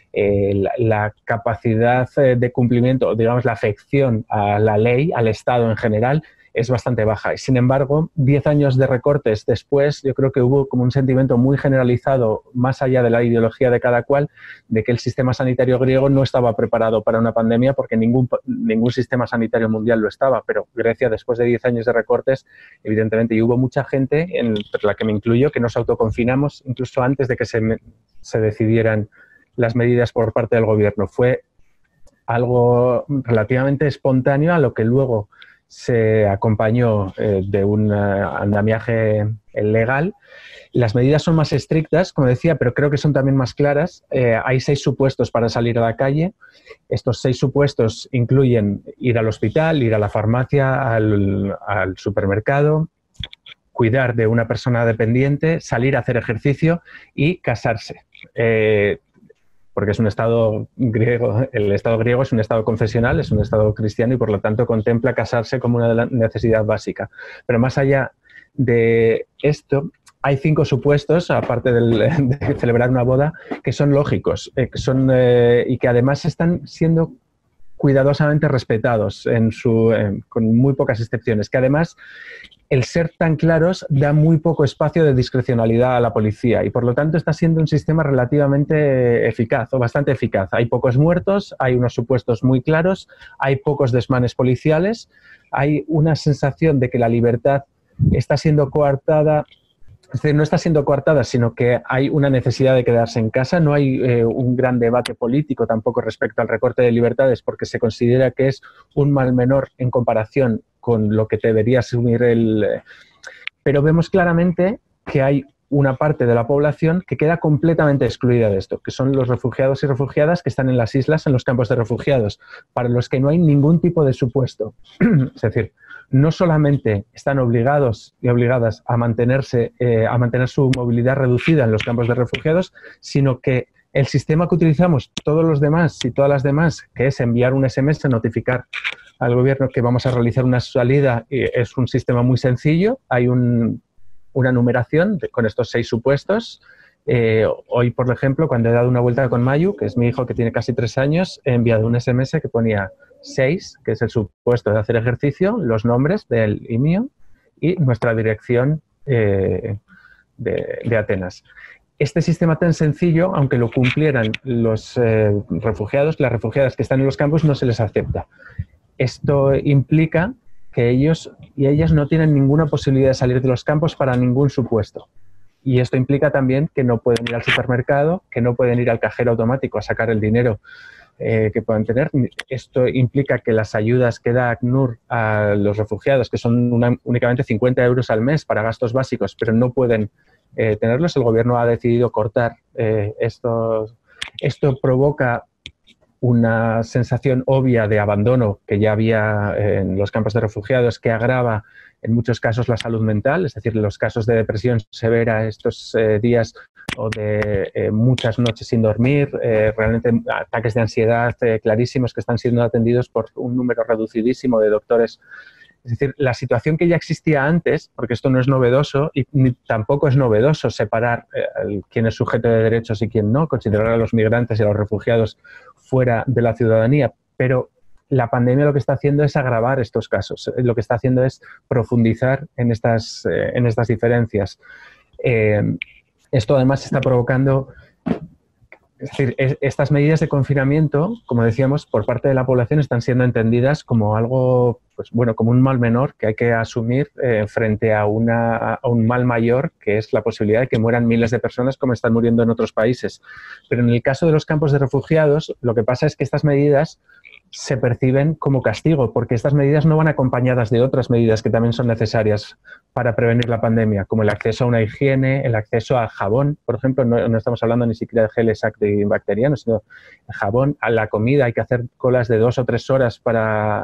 la capacidad de cumplimiento, digamos la afección a la ley, al Estado en general, es bastante baja. Y sin embargo, 10 años de recortes después, yo creo que hubo como un sentimiento muy generalizado, más allá de la ideología de cada cual, de que el sistema sanitario griego no estaba preparado para una pandemia, porque ningún sistema sanitario mundial lo estaba. Pero Grecia, después de 10 años de recortes, evidentemente, y hubo mucha gente, entre la que me incluyo, que nos autoconfinamos incluso antes de que se decidieran las medidas por parte del gobierno. Fue algo relativamente espontáneo, a lo que luego se acompañó de un andamiaje legal. Las medidas son más estrictas, como decía, pero creo que son también más claras. Hay 6 supuestos para salir a la calle. Estos 6 supuestos incluyen ir al hospital, ir a la farmacia, al supermercado, cuidar de una persona dependiente, salir a hacer ejercicio y casarse. Porque es un Estado griego, el Estado griego es un Estado confesional, es un Estado cristiano y por lo tanto contempla casarse como una necesidad básica. Pero más allá de esto, hay 5 supuestos, aparte de celebrar una boda, que son lógicos y que además están siendo cuidadosamente respetados con muy pocas excepciones, que además el ser tan claros da muy poco espacio de discrecionalidad a la policía y por lo tanto está siendo un sistema relativamente eficaz o bastante eficaz. Hay pocos muertos, hay unos supuestos muy claros, hay pocos desmanes policiales, hay una sensación de que la libertad está siendo coartada. Es decir, no está siendo coartada, sino que hay una necesidad de quedarse en casa. No hay un gran debate político tampoco respecto al recorte de libertades, porque se considera que es un mal menor en comparación con lo que debería asumir Pero vemos claramente que hay una parte de la población que queda completamente excluida de esto, que son los refugiados y refugiadas que están en las islas, en los campos de refugiados, para los que no hay ningún tipo de supuesto. Es decir, no solamente están obligados y obligadas a mantener su movilidad reducida en los campos de refugiados, sino que el sistema que utilizamos todos los demás y todas las demás, que es enviar un SMS, notificar al gobierno que vamos a realizar una salida, es un sistema muy sencillo. Hay una numeración con estos 6 supuestos Hoy, por ejemplo, cuando he dado una vuelta con Mayu, que es mi hijo que tiene casi 3 años, he enviado un SMS que ponía 6, que es el supuesto de hacer ejercicio, los nombres de él y mío y nuestra dirección de Atenas. Este sistema tan sencillo, aunque lo cumplieran los refugiados, las refugiadas que están en los campos, no se les acepta. Esto implica que ellos y ellas no tienen ninguna posibilidad de salir de los campos para ningún supuesto. Y esto implica también que no pueden ir al supermercado, que no pueden ir al cajero automático a sacar el dinero que puedan tener. Esto implica que las ayudas que da ACNUR a los refugiados, que son únicamente 50 euros al mes para gastos básicos, pero no pueden tenerlos, el gobierno ha decidido cortar esto. Esto provoca una sensación obvia de abandono que ya había en los campos de refugiados, que agrava en muchos casos la salud mental, es decir, los casos de depresión severa estos días o de muchas noches sin dormir, realmente ataques de ansiedad clarísimos que están siendo atendidos por un número reducidísimo de doctores. Es decir, la situación que ya existía antes, porque esto no es novedoso y tampoco es novedoso separar quién es sujeto de derechos y quién no, considerar a los migrantes y a los refugiados fuera de la ciudadanía, pero la pandemia lo que está haciendo es agravar estos casos, lo que está haciendo es profundizar en estas diferencias. Esto además está provocando... Es decir, estas medidas de confinamiento, como decíamos, por parte de la población están siendo entendidas como algo, pues bueno, como un mal menor que hay que asumir frente a un mal mayor, que es la posibilidad de que mueran miles de personas como están muriendo en otros países. Pero en el caso de los campos de refugiados, lo que pasa es que estas medidas se perciben como castigo, porque estas medidas no van acompañadas de otras medidas que también son necesarias para prevenir la pandemia, como el acceso a una higiene, el acceso al jabón, por ejemplo, no estamos hablando ni siquiera de geles antibacterianos, sino el jabón, a la comida. Hay que hacer colas de 2 o 3 horas para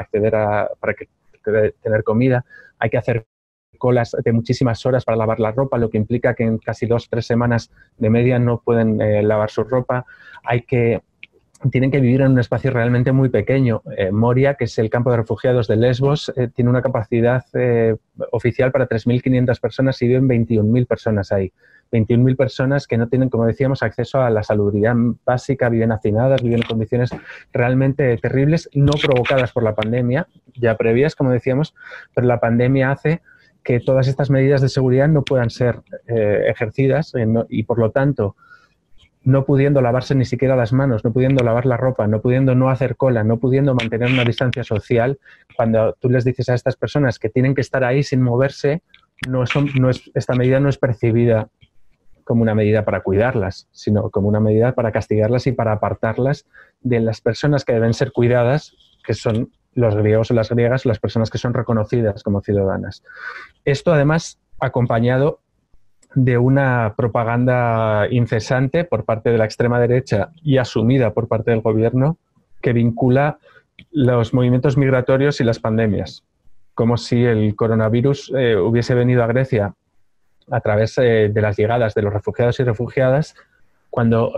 tener comida, hay que hacer colas de muchísimas horas para lavar la ropa, lo que implica que en casi 2 o 3 semanas de media no pueden lavar su ropa, tienen que vivir en un espacio realmente muy pequeño. Moria, que es el campo de refugiados de Lesbos, tiene una capacidad oficial para 3.500 personas y viven 21.000 personas ahí. 21.000 personas que no tienen, como decíamos, acceso a la salubridad básica, viven hacinadas, viven en condiciones realmente terribles, no provocadas por la pandemia, ya previas, como decíamos, pero la pandemia hace que todas estas medidas de seguridad no puedan ser ejercidas y, por lo tanto, no pudiendo lavarse ni siquiera las manos, no pudiendo lavar la ropa, no pudiendo no hacer cola, no pudiendo mantener una distancia social, cuando tú les dices a estas personas que tienen que estar ahí sin moverse, esta medida no es percibida como una medida para cuidarlas, sino como una medida para castigarlas y para apartarlas de las personas que deben ser cuidadas, que son los griegos o las griegas, las personas que son reconocidas como ciudadanas. Esto, además, acompañado de una propaganda incesante por parte de la extrema derecha y asumida por parte del gobierno que vincula los movimientos migratorios y las pandemias, como si el coronavirus hubiese venido a Grecia a través de las llegadas de los refugiados y refugiadas, cuando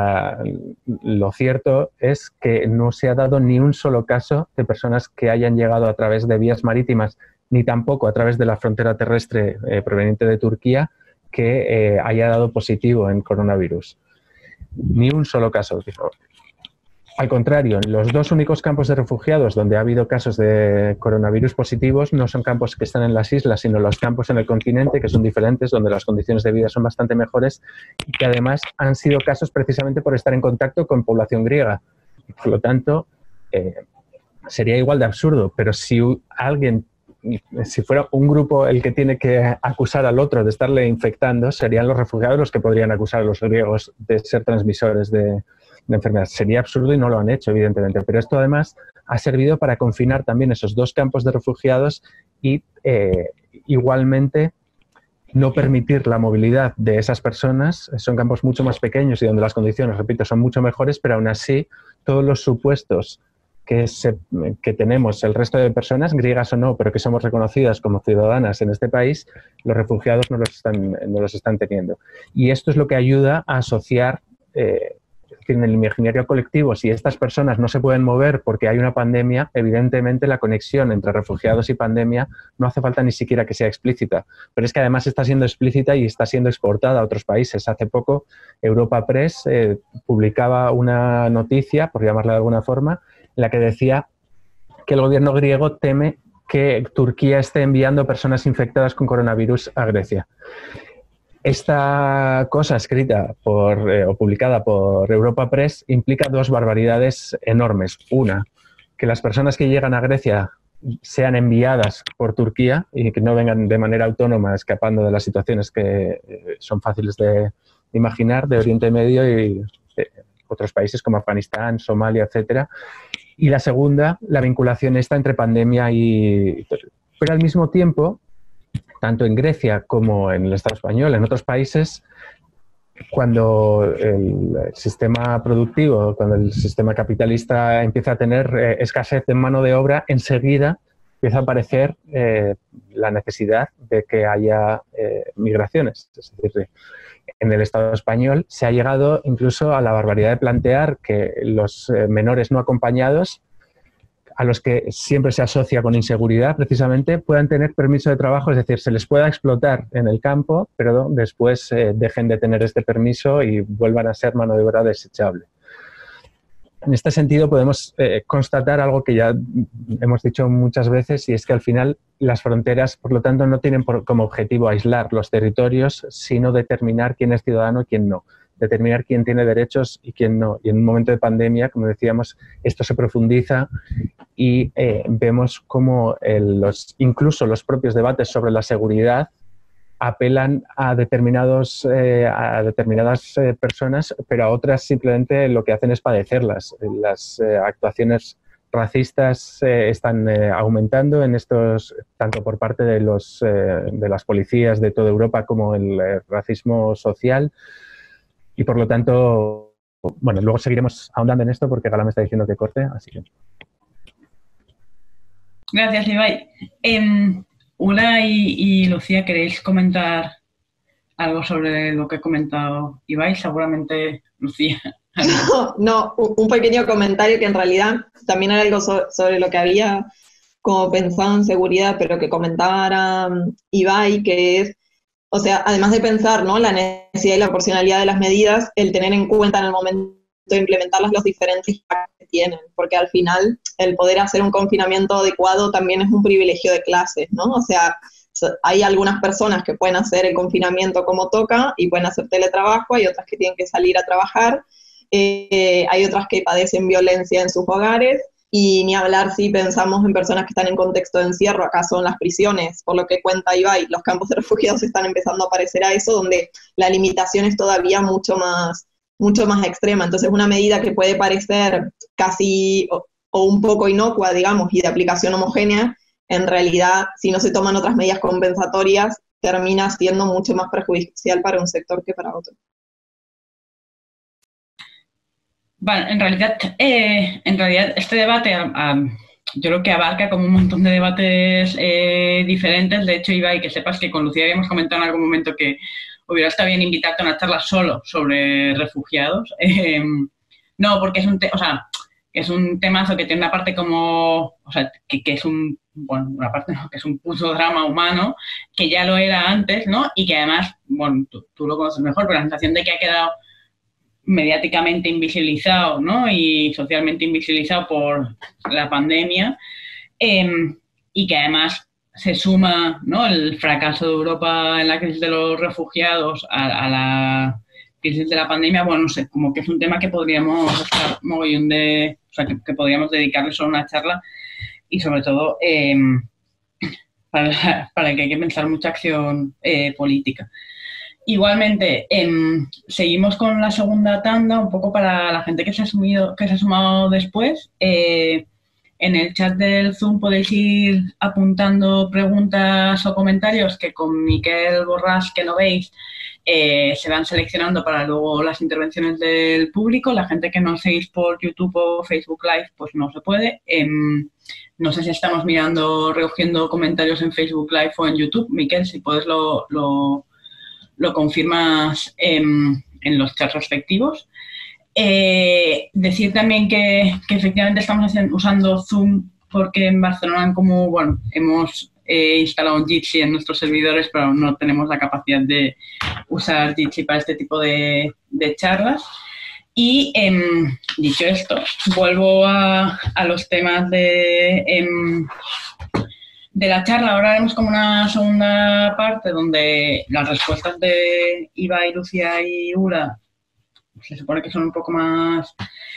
lo cierto es que no se ha dado ni un solo caso de personas que hayan llegado a través de vías marítimas, ni tampoco a través de la frontera terrestre proveniente de Turquía, que haya dado positivo en coronavirus. Ni un solo caso. Al contrario, los 2 únicos campos de refugiados donde ha habido casos de coronavirus positivos no son campos que están en las islas, sino los campos en el continente, que son diferentes, donde las condiciones de vida son bastante mejores y que además han sido casos precisamente por estar en contacto con población griega. Por lo tanto, sería igual de absurdo, pero si fuera un grupo el que tiene que acusar al otro de estarle infectando, serían los refugiados los que podrían acusar a los griegos de ser transmisores de enfermedad. Sería absurdo y no lo han hecho, evidentemente. Pero esto, además, ha servido para confinar también esos 2 campos de refugiados y, igualmente, no permitir la movilidad de esas personas. Son campos mucho más pequeños y donde las condiciones, repito, son mucho mejores, pero aún así, todos los supuestos que tenemos el resto de personas, griegas o no, pero que somos reconocidas como ciudadanas en este país, los refugiados no los están teniendo. Y esto es lo que ayuda a asociar, decir, en el imaginario colectivo, si estas personas no se pueden mover porque hay una pandemia, evidentemente la conexión entre refugiados y pandemia no hace falta ni siquiera que sea explícita. Pero es que además está siendo explícita y está siendo exportada a otros países. Hace poco Europa Press publicaba una noticia, por llamarla de alguna forma, en la que decía que el gobierno griego teme que Turquía esté enviando personas infectadas con coronavirus a Grecia. Esta cosa escrita o publicada por Europa Press implica dos barbaridades enormes. Una, que las personas que llegan a Grecia sean enviadas por Turquía y que no vengan de manera autónoma escapando de las situaciones que son fáciles de imaginar, de Oriente Medio y otros países como Afganistán, Somalia, etcétera. Y la segunda, la vinculación esta entre pandemia y... Pero al mismo tiempo, tanto en Grecia como en el Estado español, en otros países, cuando el sistema productivo, cuando el sistema capitalista empieza a tener escasez de mano de obra, enseguida empieza a aparecer la necesidad de que haya migraciones. Es decir, en el Estado español se ha llegado incluso a la barbaridad de plantear que los menores no acompañados, a los que siempre se asocia con inseguridad, precisamente, puedan tener permiso de trabajo, es decir, se les pueda explotar en el campo, pero después dejen de tener este permiso y vuelvan a ser mano de obra desechable. En este sentido podemos constatar algo que ya hemos dicho muchas veces, y es que al final las fronteras, por lo tanto, no tienen como objetivo aislar los territorios, sino determinar quién es ciudadano y quién no. Determinar quién tiene derechos y quién no. Y en un momento de pandemia, como decíamos, esto se profundiza y vemos cómo incluso los propios debates sobre la seguridad apelan a determinadas personas, pero a otras simplemente lo que hacen es padecerlas. Las actuaciones racistas están aumentando en tanto por parte de las policías de toda Europa como el racismo social. Y por lo tanto, bueno, luego seguiremos ahondando en esto porque Gala me está diciendo que corte, así que... Gracias, Ibai. Ula y Lucía, ¿queréis comentar algo sobre lo que ha comentado Ibai? Seguramente Lucía. No, un pequeño comentario que en realidad también era algo sobre lo que había como pensado en seguridad, pero que comentaba Ibai, que es, o sea, además de pensar, ¿no?, la necesidad y la proporcionalidad de las medidas, el tener en cuenta en el momento de implementarlas los diferentes impactos que tienen, porque al final el poder hacer un confinamiento adecuado también es un privilegio de clases, ¿no? O sea, hay algunas personas que pueden hacer el confinamiento como toca y pueden hacer teletrabajo, hay otras que tienen que salir a trabajar, hay otras que padecen violencia en sus hogares, y ni hablar si pensamos en personas que están en contexto de encierro, acá son las prisiones, por lo que cuenta Ibai, los campos de refugiados están empezando a parecer a eso, donde la limitación es todavía mucho más extrema. Entonces una medida que puede parecer casi o un poco inocua, digamos, y de aplicación homogénea, en realidad, si no se toman otras medidas compensatorias, termina siendo mucho más perjudicial para un sector que para otro. Bueno, en realidad este debate yo creo que abarca como un montón de debates diferentes. De hecho, Ibai, que sepas que con Lucía habíamos comentado en algún momento que hubiera estado bien invitarte a una charla solo sobre refugiados. No, porque es un temazo que tiene una parte como, o sea, que es una parte no, que es un puto drama humano, que ya lo era antes, ¿no? Y que además, bueno, tú lo conoces mejor, pero la sensación de que ha quedado mediáticamente invisibilizado, ¿no?, y socialmente invisibilizado por la pandemia, y que además se suma, ¿no?, el fracaso de Europa en la crisis de los refugiados a la crisis de la pandemia. Bueno, no sé, como que es un tema que podríamos estar mogollón de... O sea, que podríamos dedicarle solo una charla, y sobre todo para que hay que pensar mucha acción política. Igualmente, seguimos con la segunda tanda, un poco para la gente que se ha sumado después. En el chat del Zoom podéis ir apuntando preguntas o comentarios que con Miquel Borràs, que no veis, se van seleccionando para luego las intervenciones del público. La gente que no seguís por YouTube o Facebook Live, pues no se puede. No sé si estamos recogiendo comentarios en Facebook Live o en YouTube. Miquel, si puedes lo confirmas en los chats respectivos. Decir también que efectivamente estamos usando Zoom porque en Barcelona hemos instalado un Jitsi en nuestros servidores, pero no tenemos la capacidad de usar Jitsi para este tipo de charlas. Y dicho esto, vuelvo a los temas de la charla. Ahora haremos como una segunda parte donde las respuestas de Iva y Lucía y Ula se supone que son un poco más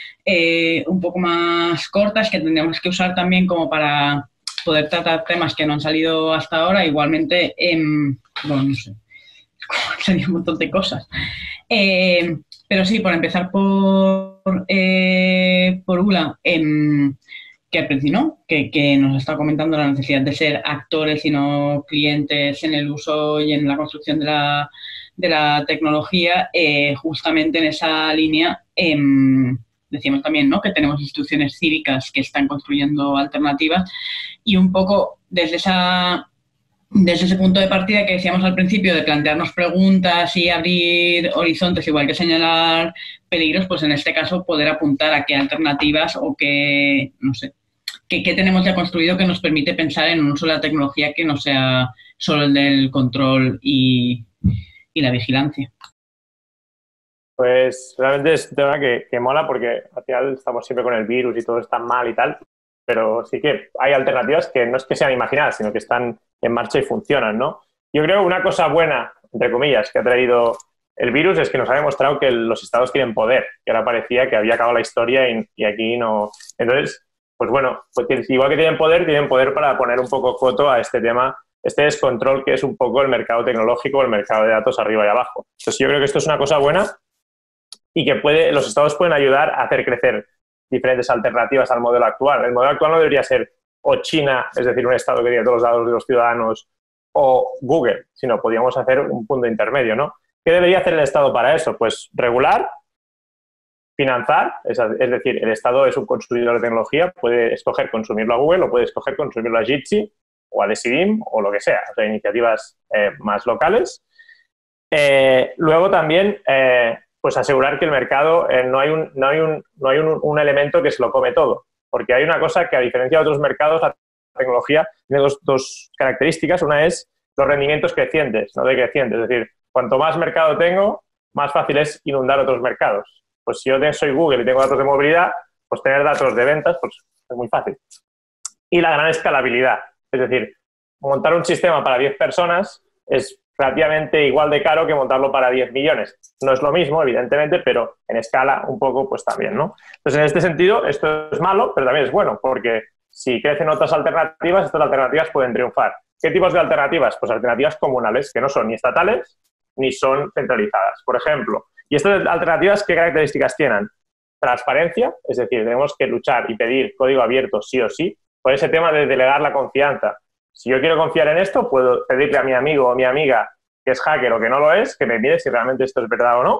cortas, que tendríamos que usar también como para poder tratar temas que no han salido hasta ahora. Igualmente, no sé, sería un montón de cosas. Pero sí, por empezar por Ula, que al principio, ¿no? que nos está comentando la necesidad de ser actores y no clientes en el uso y en la construcción de la tecnología. Justamente en esa línea decíamos también, ¿no?, que tenemos instituciones cívicas que están construyendo alternativas, y un poco desde ese punto de partida que decíamos al principio, de plantearnos preguntas y abrir horizontes, igual que señalar peligros, pues en este caso poder apuntar a qué alternativas o qué, no sé, qué tenemos ya construido que nos permite pensar en un uso de la tecnología que no sea solo el del control y la vigilancia. Pues realmente es un tema que mola, porque al final estamos siempre con el virus y todo está mal y tal, pero sí que hay alternativas que no es que sean imaginadas, sino que están en marcha y funcionan, ¿no? Yo creo que una cosa buena, entre comillas, que ha traído el virus es que nos ha demostrado que los estados tienen poder, que ahora parecía que había acabado la historia y aquí no. Entonces, pues bueno, pues igual que tienen poder para poner un poco coto a este tema, este descontrol que es un poco el mercado tecnológico, el mercado de datos arriba y abajo. Entonces yo creo que esto es una cosa buena y que los estados pueden ayudar a hacer crecer diferentes alternativas al modelo actual. El modelo actual no debería ser o China, es decir, un estado que diga todos los datos de los ciudadanos, o Google, sino podríamos hacer un punto intermedio, ¿no? ¿Qué debería hacer el estado para eso? Pues regular, financiar, es decir, el estado es un consumidor de tecnología, puede escoger consumirlo a Google o puede escoger consumirlo a Jitsi o a Decidim o lo que sea, o sea, iniciativas más locales. Luego también pues asegurar que el mercado no hay un elemento que se lo come todo, porque hay una cosa que, a diferencia de otros mercados, la tecnología tiene dos características. Una es los rendimientos crecientes, no decrecientes, es decir, cuanto más mercado tengo, más fácil es inundar otros mercados. Pues si yo soy Google y tengo datos de movilidad, pues tener datos de ventas pues es muy fácil. Y la gran escalabilidad, es decir, montar un sistema para 10 personas es relativamente igual de caro que montarlo para 10 millones. No es lo mismo, evidentemente, pero en escala un poco pues también, ¿no? Entonces, en este sentido, esto es malo, pero también es bueno, porque si crecen otras alternativas, estas alternativas pueden triunfar. ¿Qué tipos de alternativas? Pues alternativas comunales, que no son ni estatales ni son centralizadas. Por ejemplo, ¿y estas alternativas qué características tienen? Transparencia, es decir, tenemos que luchar y pedir código abierto sí o sí, por ese tema de delegar la confianza. Si yo quiero confiar en esto, puedo pedirle a mi amigo o mi amiga que es hacker o que no lo es, que me mire si realmente esto es verdad o no.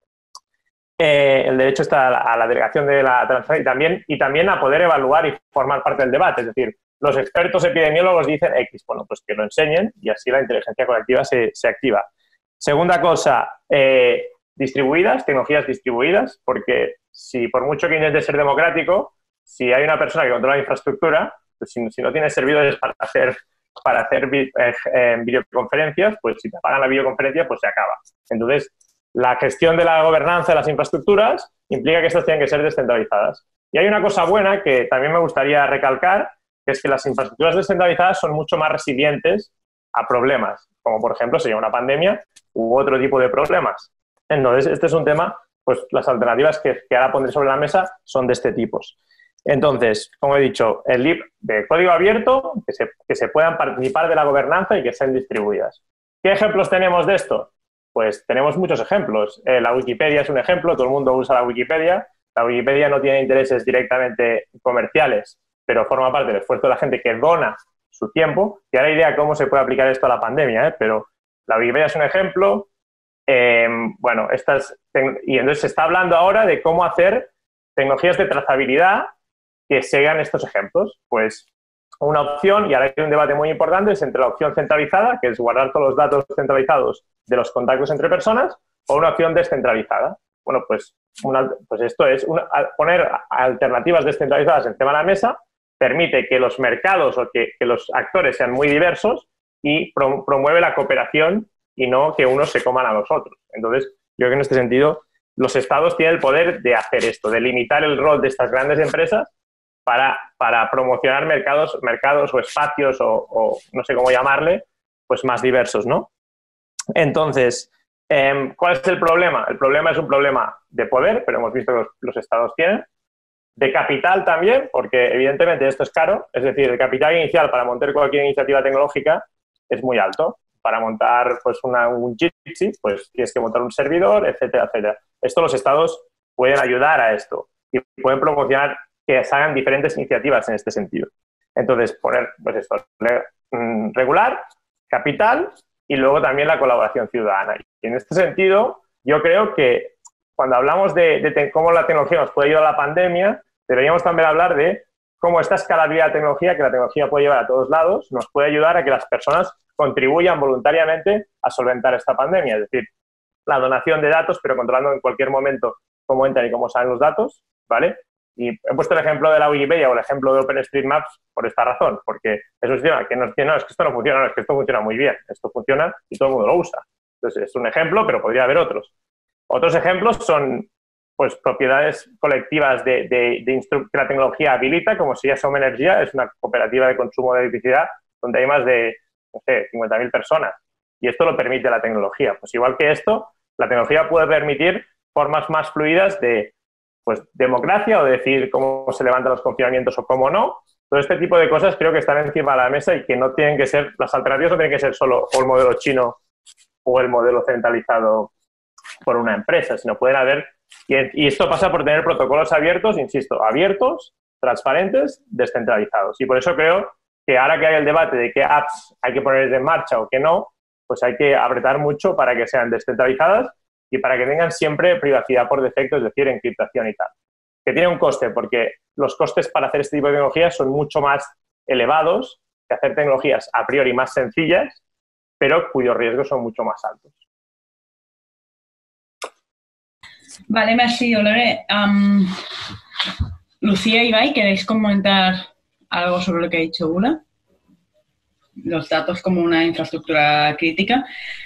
El derecho está a la delegación de la transparencia y también a poder evaluar y formar parte del debate. Es decir, los expertos epidemiólogos dicen X, bueno, pues que lo enseñen y así la inteligencia colectiva se activa. Segunda cosa, distribuidas, tecnologías distribuidas, porque si por mucho que intente ser democrático, si hay una persona que controla la infraestructura, pues si no tienes servidores para hacer videoconferencias, pues si te apagan la videoconferencia, pues se acaba. Entonces, la gestión de la gobernanza de las infraestructuras implica que estas tienen que ser descentralizadas. Y hay una cosa buena que también me gustaría recalcar, que es que las infraestructuras descentralizadas son mucho más resilientes a problemas, como por ejemplo sería una pandemia u otro tipo de problemas. Entonces, este es un tema, pues las alternativas que ahora pondré sobre la mesa son de este tipo. Entonces, como he dicho, el lib de código abierto, que se puedan participar de la gobernanza y que sean distribuidas. ¿Qué ejemplos tenemos de esto? Pues tenemos muchos ejemplos. La Wikipedia es un ejemplo, todo el mundo usa la Wikipedia. La Wikipedia no tiene intereses directamente comerciales, pero forma parte del esfuerzo de la gente que dona su tiempo. Y ahora idea cómo se puede aplicar esto a la pandemia, pero la Wikipedia es un ejemplo. Bueno, y entonces se está hablando ahora de cómo hacer tecnologías de trazabilidad que sigan estos ejemplos. Pues una opción, y ahora hay un debate muy importante, es entre la opción centralizada, que es guardar todos los datos centralizados de los contactos entre personas, o una opción descentralizada. Bueno, pues esto es poner alternativas descentralizadas encima de la mesa, permite que los mercados o que los actores sean muy diversos y promueve la cooperación y no que unos se coman a los otros. Entonces, yo creo que en este sentido los estados tienen el poder de hacer esto, de limitar el rol de estas grandes empresas para promocionar mercados o espacios o no sé cómo llamarle, pues más diversos, ¿no? Entonces, ¿cuál es el problema? El problema es un problema de poder, pero hemos visto que los estados tienen, de capital también, porque evidentemente esto es caro, es decir, el capital inicial para montar cualquier iniciativa tecnológica es muy alto. Para montar pues, un Jitsi, pues tienes que montar un servidor, etcétera, etcétera. Esto los estados pueden ayudar a esto y pueden promocionar que se hagan diferentes iniciativas en este sentido. Entonces, poner pues esto, regular, capital y luego también la colaboración ciudadana. Y en este sentido, yo creo que cuando hablamos de cómo la tecnología nos puede ayudar a la pandemia, deberíamos también hablar de cómo esta escalabilidad de tecnología, que la tecnología puede llevar a todos lados, nos puede ayudar a que las personas contribuyan voluntariamente a solventar esta pandemia. Es decir, la donación de datos, pero controlando en cualquier momento cómo entran y cómo salen los datos, ¿vale? Y he puesto el ejemplo de la Wikipedia o el ejemplo de OpenStreetMaps por esta razón, porque es un sistema que no es que esto no funciona, no, es que esto funciona muy bien, esto funciona y todo el mundo lo usa. Entonces, es un ejemplo, pero podría haber otros. Otros ejemplos son pues propiedades colectivas que la tecnología habilita, como si Som Energia es una cooperativa de consumo de electricidad donde hay más de, no sé, 50.000 personas. Y esto lo permite la tecnología. Pues igual que esto, la tecnología puede permitir formas más fluidas de pues, democracia o de decidir cómo se levantan los confinamientos o cómo no. Todo este tipo de cosas creo que están encima de la mesa y que no tienen que ser, las alternativas no tienen que ser solo o el modelo chino o el modelo centralizado por una empresa, sino pueden haber. Y esto pasa por tener protocolos abiertos, insisto, abiertos, transparentes, descentralizados. Y por eso creo que ahora que hay el debate de qué apps hay que poner en marcha o qué no, pues hay que apretar mucho para que sean descentralizadas y para que tengan siempre privacidad por defecto, es decir, encriptación y tal. Que tiene un coste, porque los costes para hacer este tipo de tecnologías son mucho más elevados que hacer tecnologías a priori más sencillas, pero cuyos riesgos son mucho más altos. Vale, merci, Olegui. Lucía y Ibai, ¿queréis comentar algo sobre lo que ha dicho Gula? Los datos como una infraestructura crítica.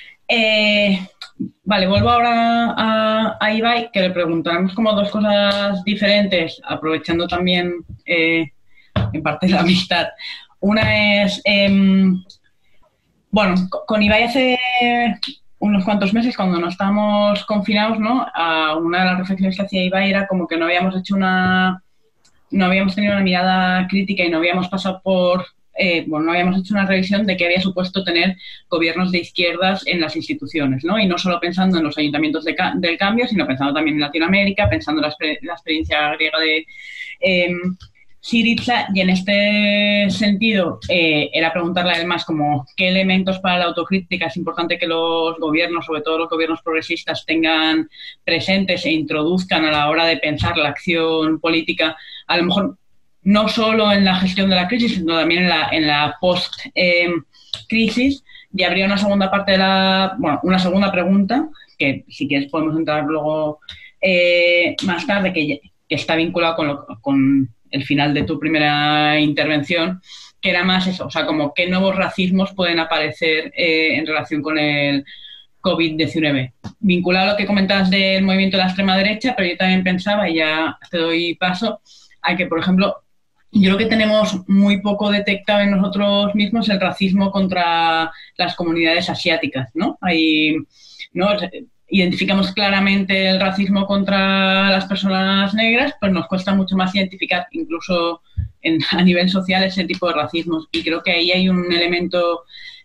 Vale, vuelvo ahora a Ibai, que le preguntaremos como dos cosas diferentes, aprovechando también en parte la amistad. Una es, bueno, con Ibai hace unos cuantos meses, cuando no estábamos confinados, ¿no? Una de las reflexiones que hacía Ibai era como que no habíamos tenido una mirada crítica y no habíamos pasado por, no habíamos hecho una revisión de qué había supuesto tener gobiernos de izquierdas en las instituciones, ¿no? Y no solo pensando en los ayuntamientos del cambio, sino pensando también en Latinoamérica, pensando en la experiencia griega de Syriza, y en este sentido era preguntarle además como qué elementos para la autocrítica es importante que los gobiernos, sobre todo los gobiernos progresistas, tengan presentes e introduzcan a la hora de pensar la acción política, a lo mejor no solo en la gestión de la crisis, sino también en la post-crisis. Y habría una segunda parte una segunda pregunta, que si quieres podemos entrar luego más tarde, que está vinculado con el final de tu primera intervención, que era más eso, o sea, como qué nuevos racismos pueden aparecer en relación con el COVID-19. Vinculado a lo que comentabas del movimiento de la extrema derecha, pero yo también pensaba, y ya te doy paso, a que, por ejemplo, yo creo que tenemos muy poco detectado en nosotros mismos el racismo contra las comunidades asiáticas, ¿no? Identificamos claramente el racismo contra las personas negras, pues nos cuesta mucho más identificar, incluso a nivel social, ese tipo de racismos. Y creo que ahí hay un elemento,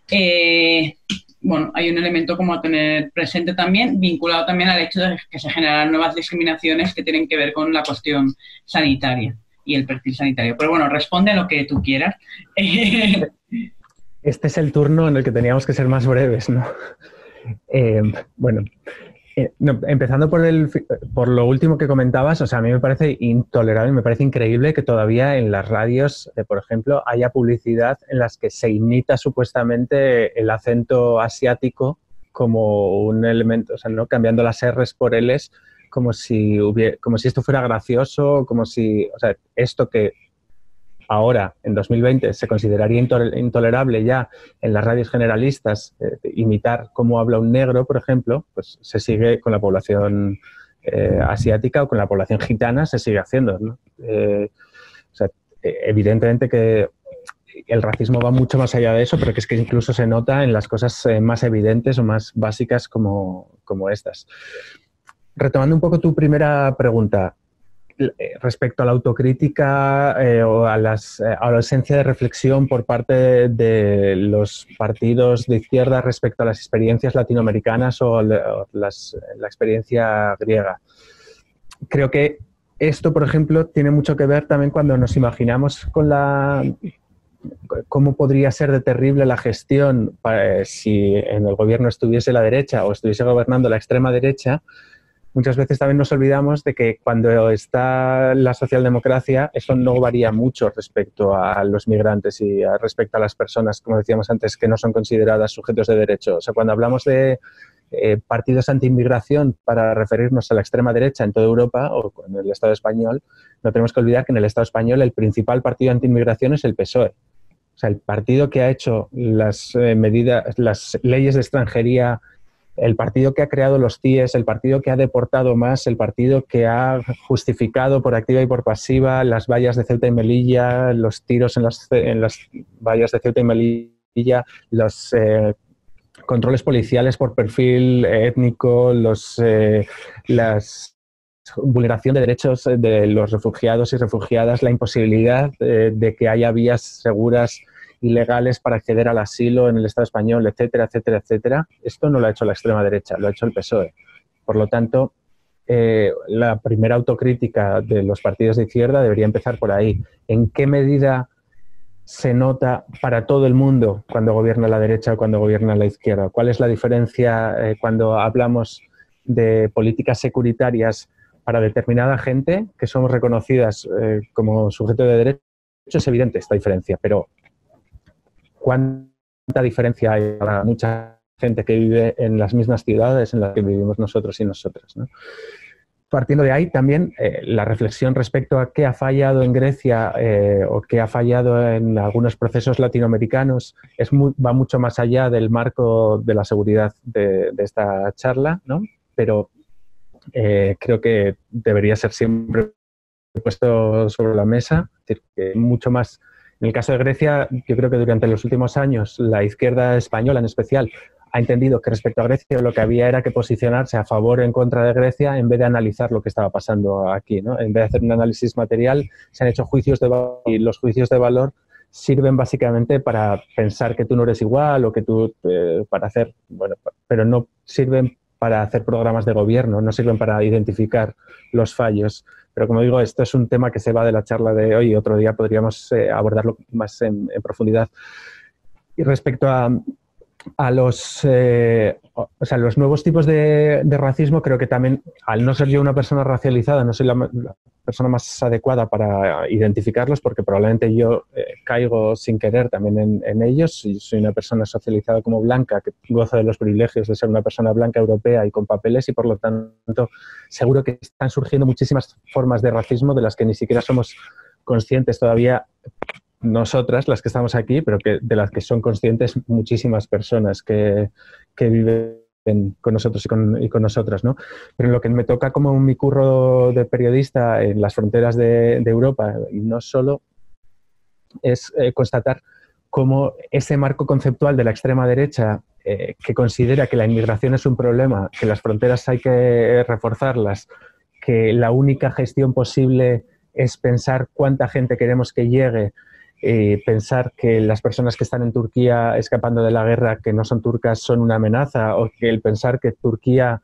como a tener presente también, vinculado también al hecho de que se generan nuevas discriminaciones que tienen que ver con la cuestión sanitaria y el perfil sanitario. Pero bueno, responde a lo que tú quieras. Este es el turno en el que teníamos que ser más breves, ¿no? Empezando por lo último que comentabas, o sea, a mí me parece intolerable, me parece increíble que todavía en las radios, por ejemplo, haya publicidad en las que se imita supuestamente el acento asiático como un elemento, o sea, ¿no? Cambiando las R's por L's como si esto fuera gracioso, como si, o sea, esto que ahora, en 2020, se consideraría intolerable ya en las radios generalistas, imitar cómo habla un negro, por ejemplo, pues se sigue con la población asiática o con la población gitana, se sigue haciendo, ¿no? O sea, evidentemente que el racismo va mucho más allá de eso, pero que es que incluso se nota en las cosas más evidentes o más básicas como estas. Retomando un poco tu primera pregunta, respecto a la autocrítica o a la ausencia de reflexión por parte de los partidos de izquierda respecto a las experiencias latinoamericanas o la experiencia griega. Creo que esto, por ejemplo, tiene mucho que ver también cuando nos imaginamos con cómo podría ser de terrible la gestión si en el gobierno estuviese la derecha o estuviese gobernando la extrema derecha. Muchas veces también nos olvidamos de que cuando está la socialdemocracia, eso no varía mucho respecto a los migrantes y respecto a las personas, como decíamos antes, que no son consideradas sujetos de derecho. O sea, cuando hablamos de partidos anti-inmigración para referirnos a la extrema derecha en toda Europa o en el Estado español, no tenemos que olvidar que en el Estado español el principal partido anti-inmigración es el PSOE. O sea, el partido que ha hecho las leyes de extranjería, el partido que ha creado los CIES, el partido que ha deportado más, el partido que ha justificado por activa y por pasiva las vallas de Ceuta y Melilla, los tiros en las vallas de Ceuta y Melilla, los controles policiales por perfil étnico, las vulneración de derechos de los refugiados y refugiadas, la imposibilidad de que haya vías seguras y legales para acceder al asilo en el Estado español, etcétera, etcétera, etcétera. Esto no lo ha hecho la extrema derecha, lo ha hecho el PSOE. Por lo tanto, la primera autocrítica de los partidos de izquierda debería empezar por ahí. ¿En qué medida se nota para todo el mundo cuando gobierna la derecha o cuando gobierna la izquierda? ¿Cuál es la diferencia cuando hablamos de políticas securitarias para determinada gente que somos reconocidas como sujeto de derecho? Es evidente esta diferencia, pero ¿cuánta diferencia hay para mucha gente que vive en las mismas ciudades en las que vivimos nosotros y nosotras, ¿no? Partiendo de ahí, también la reflexión respecto a qué ha fallado en Grecia o qué ha fallado en algunos procesos latinoamericanos va mucho más allá del marco de la seguridad de esta charla, ¿no? Pero creo que debería ser siempre puesto sobre la mesa, es decir, que mucho más. En el caso de Grecia, yo creo que durante los últimos años la izquierda española en especial ha entendido que respecto a Grecia lo que había era que posicionarse a favor o en contra de Grecia en vez de analizar lo que estaba pasando aquí, ¿no? En vez de hacer un análisis material, se han hecho juicios de valor y los juicios de valor sirven básicamente para pensar que tú no eres igual o que tú para hacer, bueno, pero no sirven para hacer programas de gobierno, no sirven para identificar los fallos. Pero como digo, esto es un tema que se va de la charla de hoy y otro día podríamos abordarlo más en profundidad. Y respecto a los nuevos tipos de racismo, creo que también, al no ser yo una persona racializada, no soy la persona más adecuada para identificarlos, porque probablemente yo caigo sin querer también en ellos. Soy una persona socializada como blanca, que goza de los privilegios de ser una persona blanca europea y con papeles, y por lo tanto seguro que están surgiendo muchísimas formas de racismo de las que ni siquiera somos conscientes todavía nosotras, las que estamos aquí, pero de las que son conscientes muchísimas personas que viven con nosotros y con nosotras, ¿no? Pero en lo que me toca como mi curro de periodista en las fronteras de Europa, y no solo, es constatar cómo ese marco conceptual de la extrema derecha que considera que la inmigración es un problema, que las fronteras hay que reforzarlas, que la única gestión posible es pensar cuánta gente queremos que llegue, pensar que las personas que están en Turquía escapando de la guerra, que no son turcas, son una amenaza, o que el pensar que Turquía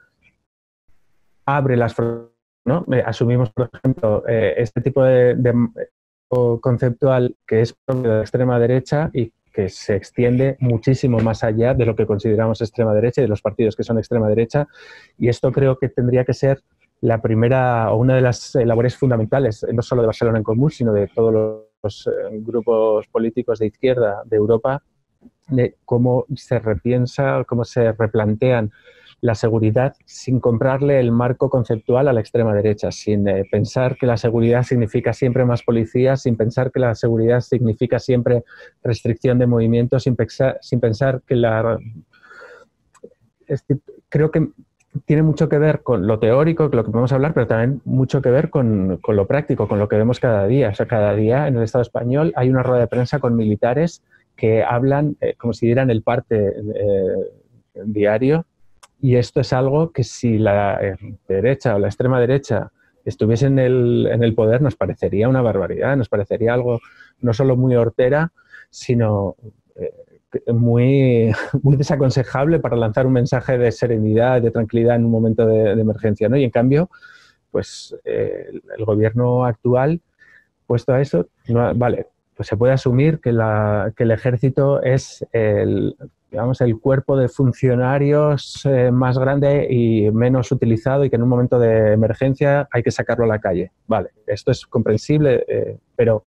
abre las fronteras, ¿no? Asumimos, por ejemplo, este tipo de conceptual que es propio de la extrema derecha y que se extiende muchísimo más allá de lo que consideramos extrema derecha y de los partidos que son extrema derecha, y esto creo que tendría que ser la primera o una de las labores fundamentales, no solo de Barcelona en Comú, sino de todos los grupos políticos de izquierda de Europa, de cómo se repiensa, cómo se replantean la seguridad sin comprarle el marco conceptual a la extrema derecha, sin pensar que la seguridad significa siempre más policías, sin pensar que la seguridad significa siempre restricción de movimientos, sin pensar que creo que tiene mucho que ver con lo teórico, con lo que podemos hablar, pero también mucho que ver con lo práctico, con lo que vemos cada día. O sea, cada día en el Estado español hay una rueda de prensa con militares que hablan como si dieran el parte diario, y esto es algo que si la derecha o la extrema derecha estuviese en el poder nos parecería una barbaridad, nos parecería algo no solo muy hortera, sino muy desaconsejable para lanzar un mensaje de serenidad, de tranquilidad en un momento de emergencia, ¿no? Y en cambio, pues el gobierno actual, puesto a eso, vale, pues se puede asumir que el ejército es el cuerpo de funcionarios más grande y menos utilizado, y que en un momento de emergencia hay que sacarlo a la calle. Vale, esto es comprensible, pero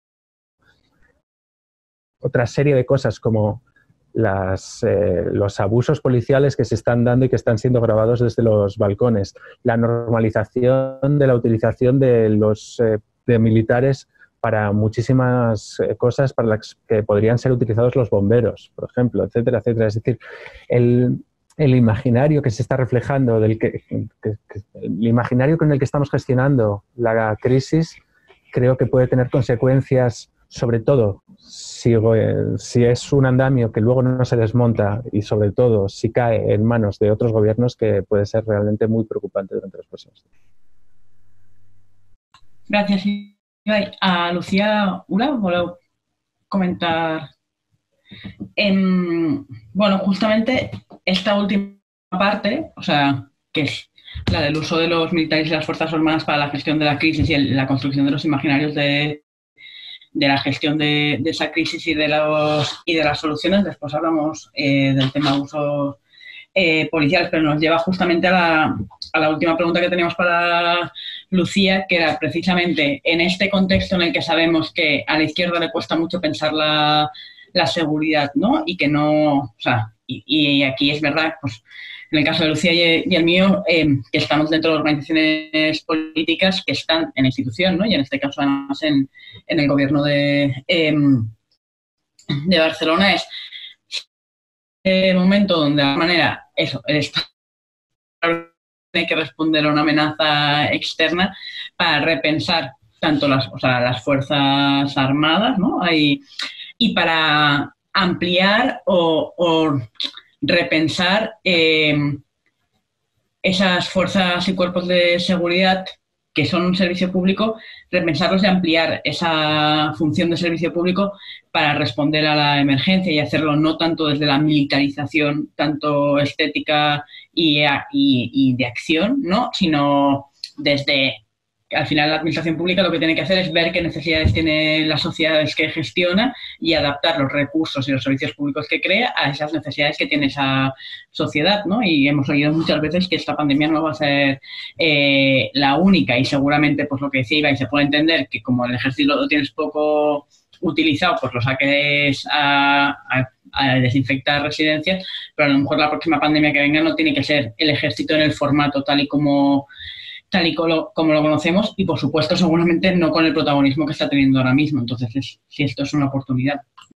otra serie de cosas como los abusos policiales que se están dando y que están siendo grabados desde los balcones, la normalización de la utilización de los de militares para muchísimas cosas para las que podrían ser utilizados los bomberos, por ejemplo, etcétera, etcétera. Es decir, el imaginario que se está reflejando, el imaginario con el que estamos gestionando la crisis, creo que puede tener consecuencias, sobre todo si es un andamio que luego no se desmonta, y sobre todo si cae en manos de otros gobiernos, que puede ser realmente muy preocupante durante los próximos días. Gracias, Ibai. A Lucía Ula, ¿vuelvo comentar? Bueno, justamente esta última parte, o sea, que es la del uso de los militares y las Fuerzas Armadas para la gestión de la crisis y la construcción de los imaginarios de la gestión de esa crisis y de las soluciones. Después hablamos del tema de usos policiales, pero nos lleva justamente a la última pregunta que teníamos para Lucía, que era precisamente en este contexto en el que sabemos que a la izquierda le cuesta mucho pensar la seguridad, ¿no? Y que no, o sea, y aquí es verdad, pues en el caso de Lucía y el mío, que estamos dentro de organizaciones políticas que están en la institución, ¿no? Y en este caso además en el gobierno de Barcelona, es el momento donde de alguna manera el Estado tiene que responder a una amenaza externa para repensar tanto las Fuerzas Armadas, ¿no? Y para ampliar o repensar esas fuerzas y cuerpos de seguridad que son un servicio público, repensarlos y ampliar esa función de servicio público para responder a la emergencia, y hacerlo no tanto desde la militarización, tanto estética y de acción, ¿no? Sino desde, al final, la administración pública lo que tiene que hacer es ver qué necesidades tienen las sociedades que gestiona y adaptar los recursos y los servicios públicos que crea a esas necesidades que tiene esa sociedad, ¿no? Y hemos oído muchas veces que esta pandemia no va a ser la única, y seguramente, pues lo que decía Ibai, se puede entender que como el ejército lo tienes poco utilizado, pues lo saques a desinfectar residencias, pero a lo mejor la próxima pandemia que venga no tiene que ser el ejército en el formato tal y como lo conocemos, y por supuesto seguramente no con el protagonismo que está teniendo ahora mismo. Entonces, si esto es una oportunidad.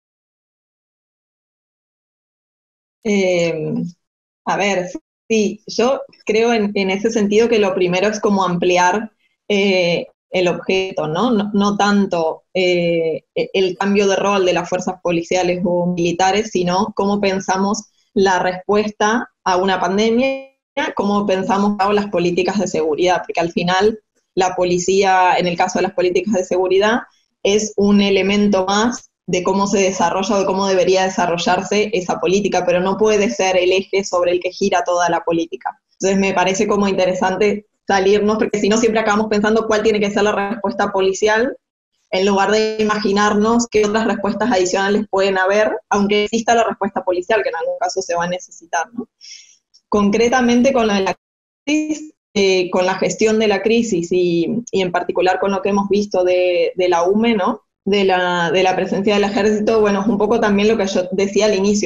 A ver, sí, yo creo en ese sentido que lo primero es como ampliar el objeto, ¿no? No tanto el cambio de rol de las fuerzas policiales o militares, sino cómo pensamos la respuesta a una pandemia, cómo pensamos las políticas de seguridad, porque al final la policía, en el caso de las políticas de seguridad, es un elemento más de cómo se desarrolla o de cómo debería desarrollarse esa política, pero no puede ser el eje sobre el que gira toda la política. Entonces me parece como interesante salirnos, porque si no siempre acabamos pensando cuál tiene que ser la respuesta policial, en lugar de imaginarnos qué otras respuestas adicionales pueden haber, aunque exista la respuesta policial, que en algún caso se va a necesitar, ¿no? Concretamente con la crisis, con la gestión de la crisis y en particular con lo que hemos visto de la UME, ¿no? De la presencia del ejército, bueno, es un poco también lo que yo decía al inicio.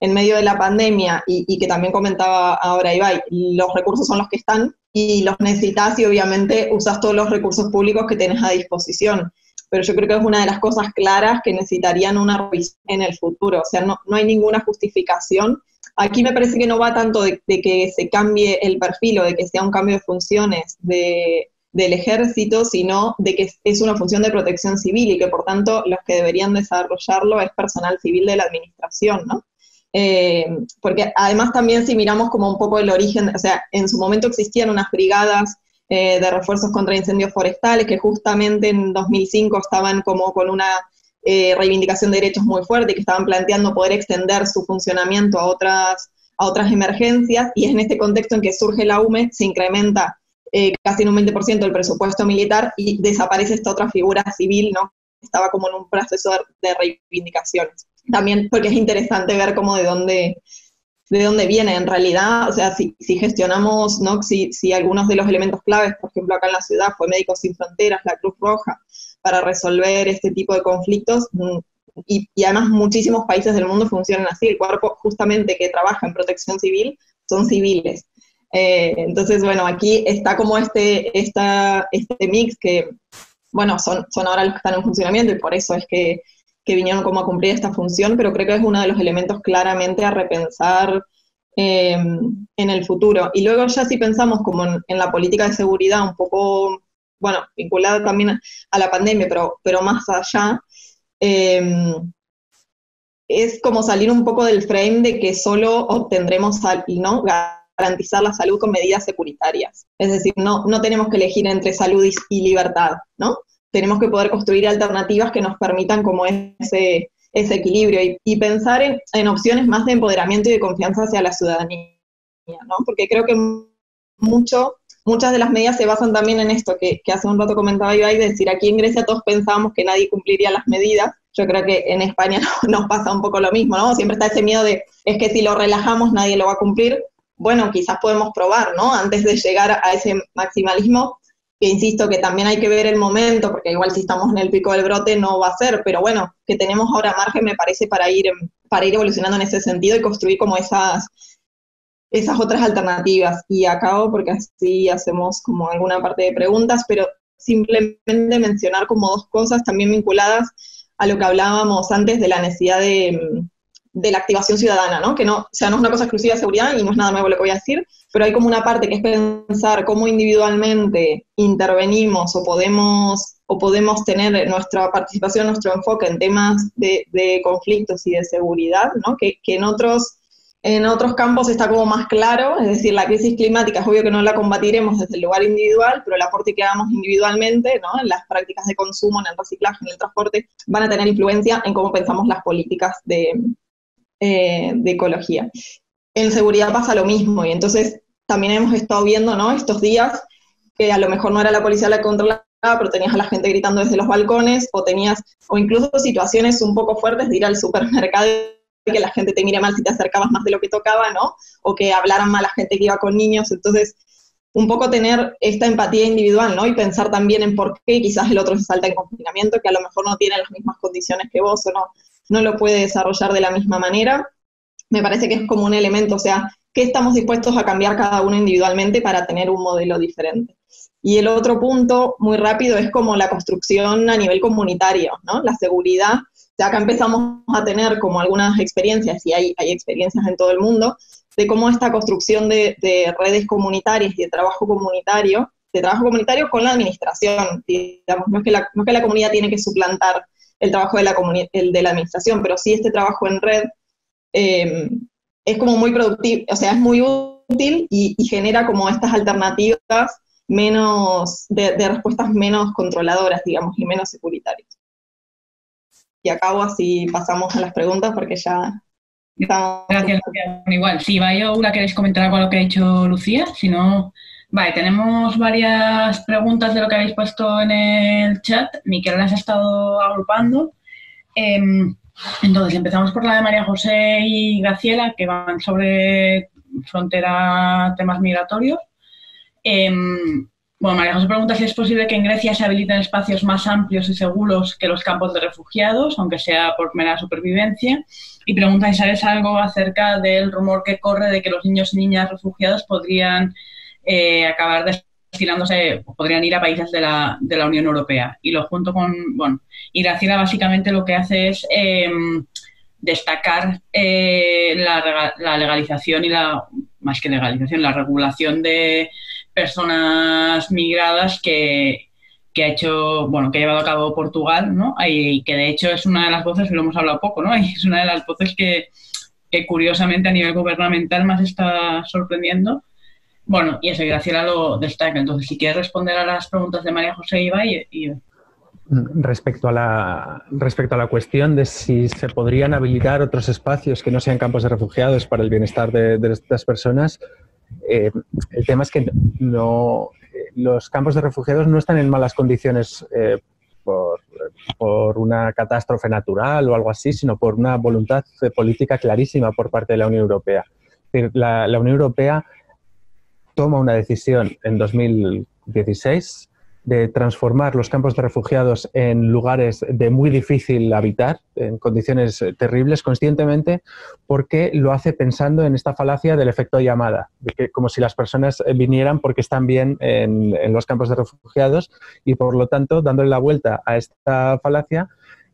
en medio de la pandemia y que también comentaba ahora Ibai, los recursos son los que están y los necesitas y obviamente usas todos los recursos públicos que tienes a disposición. Pero yo creo que es una de las cosas claras que necesitarían una revisión en el futuro. O sea, no hay ninguna justificación. Aquí me parece que no va tanto de que se cambie el perfil o de que sea un cambio de funciones del ejército, sino de que es una función de protección civil y que por tanto los que deberían desarrollarlo es personal civil de la administración, ¿no? Porque además también si miramos como un poco el origen, o sea, en su momento existían unas brigadas de refuerzos contra incendios forestales que justamente en 2005 estaban como con una reivindicación de derechos muy fuerte y que estaban planteando poder extender su funcionamiento a otras emergencias, y es en este contexto en que surge la UME, se incrementa casi en un 20% el presupuesto militar y desaparece esta otra figura civil, ¿no? Estaba como en un proceso de reivindicaciones. También porque es interesante ver cómo de dónde viene en realidad, o sea, si gestionamos, ¿no? Si algunos de los elementos claves, por ejemplo acá en la ciudad fue Médicos Sin Fronteras, la Cruz Roja, para resolver este tipo de conflictos, y además muchísimos países del mundo funcionan así, el cuerpo justamente que trabaja en protección civil son civiles. Entonces, bueno, aquí está como este mix que, bueno, son ahora los que están en funcionamiento y por eso es que vinieron como a cumplir esta función, pero creo que es uno de los elementos claramente a repensar en el futuro. Y luego ya si pensamos como en la política de seguridad un poco, bueno, vinculada también a la pandemia, pero más allá, es como salir un poco del frame de que solo obtendremos, ¿no?, garantizar la salud con medidas securitarias. Es decir, no tenemos que elegir entre salud y libertad, ¿no? Tenemos que poder construir alternativas que nos permitan como ese equilibrio y pensar en opciones más de empoderamiento y de confianza hacia la ciudadanía, ¿no? Porque creo que muchas de las medidas se basan también en esto que hace un rato comentaba Ibai, de decir, aquí en Grecia todos pensábamos que nadie cumpliría las medidas. Yo creo que en España nos pasa un poco lo mismo, ¿no? Siempre está ese miedo de, es que si lo relajamos nadie lo va a cumplir. Bueno, quizás podemos probar, ¿no? Antes de llegar a ese maximalismo, que insisto que también hay que ver el momento, porque igual si estamos en el pico del brote no va a ser, pero bueno, que tenemos ahora margen me parece para ir evolucionando en ese sentido y construir como esas otras alternativas. Y acabo porque así hacemos como alguna parte de preguntas, pero simplemente mencionar como dos cosas también vinculadas a lo que hablábamos antes de la necesidad de la activación ciudadana, ¿no? Que no, o sea, no es una cosa exclusiva de seguridad y no es nada nuevo lo que voy a decir, pero hay como una parte que es pensar cómo individualmente intervenimos o podemos tener nuestra participación, nuestro enfoque en temas de conflictos y de seguridad, ¿no? Que en otros campos está como más claro, es decir, la crisis climática es obvio que no la combatiremos desde el lugar individual, pero el aporte que hagamos individualmente, ¿no?, en las prácticas de consumo, en el reciclaje, en el transporte, van a tener influencia en cómo pensamos las políticas de ecología. En seguridad pasa lo mismo, y entonces también hemos estado viendo, ¿no?, estos días que a lo mejor no era la policía la que controlaba, pero tenías a la gente gritando desde los balcones, o incluso situaciones un poco fuertes de ir al supermercado y que la gente te mire mal si te acercabas más de lo que tocaba, ¿no? O que hablaran mal a la gente que iba con niños. Entonces, un poco tener esta empatía individual, ¿no? Y pensar también en por qué quizás el otro se salta en confinamiento, que a lo mejor no tiene las mismas condiciones que vos o no lo puede desarrollar de la misma manera. Me parece que es como un elemento, o sea, ¿qué estamos dispuestos a cambiar cada uno individualmente para tener un modelo diferente? Y el otro punto, muy rápido, es como la construcción a nivel comunitario, ¿no? La seguridad. O sea, acá empezamos a tener como algunas experiencias, y hay experiencias en todo el mundo, de cómo esta construcción de redes comunitarias y de trabajo comunitario con la administración, digamos, no es que la comunidad tiene que suplantar el trabajo de la administración, pero sí este trabajo en red es como muy productivo, o sea, es muy útil y genera como estas alternativas de respuestas menos controladoras, digamos, y menos securitarias. Y acabo, así pasamos a las preguntas porque ya estamos... Gracias, Lucía. Igual, si Ibai o Ula queréis comentar algo a lo que ha dicho Lucía, si no... Vale, tenemos varias preguntas de lo que habéis puesto en el chat. Miquel las ha estado agrupando. Entonces, empezamos por la de María José y Graciela, que van sobre frontera, temas migratorios. Bueno, María José pregunta si es posible que en Grecia se habiliten espacios más amplios y seguros que los campos de refugiados, aunque sea por mera supervivencia. Y pregunta si sabes algo acerca del rumor que corre de que los niños y niñas refugiados podrían acabar destinándose, podrían ir a países de la Unión Europea. Y lo junto con, bueno, y Graciela básicamente lo que hace es destacar la legalización y más que legalización, la regulación de personas migradas que ha hecho, bueno, que ha llevado a cabo Portugal, ¿no? Y que de hecho es una de las voces, lo hemos hablado poco, ¿no? Y es una de las voces que curiosamente a nivel gubernamental más está sorprendiendo. Bueno, y eso, y Graciela lo destaca. Entonces, si quieres responder a las preguntas de María José Iba y... Respecto a la cuestión de si se podrían habilitar otros espacios que no sean campos de refugiados para el bienestar de estas personas, el tema es que los campos de refugiados no están en malas condiciones por una catástrofe natural o algo así, sino por una voluntad política clarísima por parte de la Unión Europea. La Unión Europea toma una decisión en 2016 de transformar los campos de refugiados en lugares de muy difícil habitar, en condiciones terribles, conscientemente, porque lo hace pensando en esta falacia del efecto llamada, de que como si las personas vinieran porque están bien en los campos de refugiados y, por lo tanto, dándole la vuelta a esta falacia,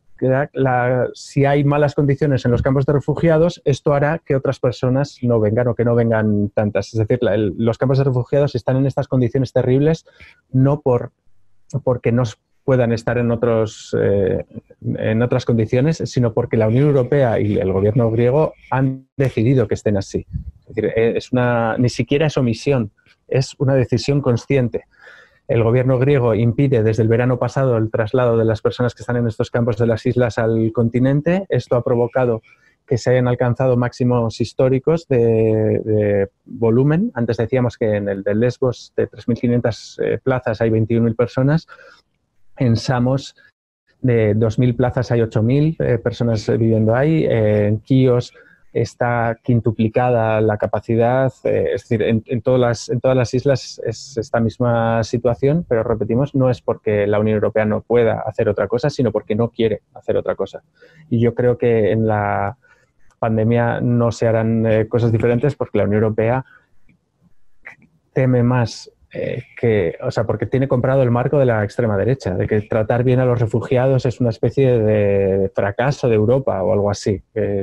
si hay malas condiciones en los campos de refugiados, esto hará que otras personas no vengan o que no vengan tantas. Es decir, los campos de refugiados están en estas condiciones terribles no porque no puedan estar en otras condiciones, sino porque la Unión Europea y el gobierno griego han decidido que estén así. Es decir, ni siquiera es omisión, es una decisión consciente. El gobierno griego impide desde el verano pasado el traslado de las personas que están en estos campos de las islas al continente. Esto ha provocado que se hayan alcanzado máximos históricos de volumen. Antes decíamos que en el de Lesbos, de 3.500 plazas, hay 21.000 personas. En Samos, de 2.000 plazas, hay 8.000 personas viviendo ahí. En Quíos está quintuplicada la capacidad, es decir, en todas las islas es esta misma situación, pero repetimos, no es porque la Unión Europea no pueda hacer otra cosa, sino porque no quiere hacer otra cosa. Y yo creo que en la pandemia no se harán cosas diferentes porque la Unión Europea teme más porque tiene comprado el marco de la extrema derecha, de que tratar bien a los refugiados es una especie de fracaso de Europa o algo así.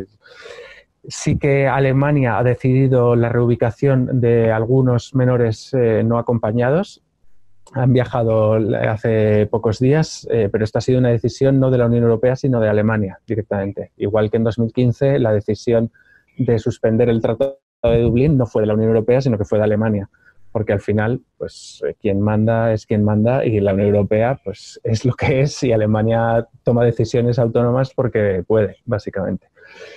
Sí que Alemania ha decidido la reubicación de algunos menores no acompañados. Han viajado hace pocos días, pero esta ha sido una decisión no de la Unión Europea, sino de Alemania directamente. Igual que en 2015 la decisión de suspender el Tratado de Dublín no fue de la Unión Europea, sino que fue de Alemania. Porque al final, pues, quien manda es quien manda y la Unión Europea, pues, es lo que es y Alemania toma decisiones autónomas porque puede, básicamente.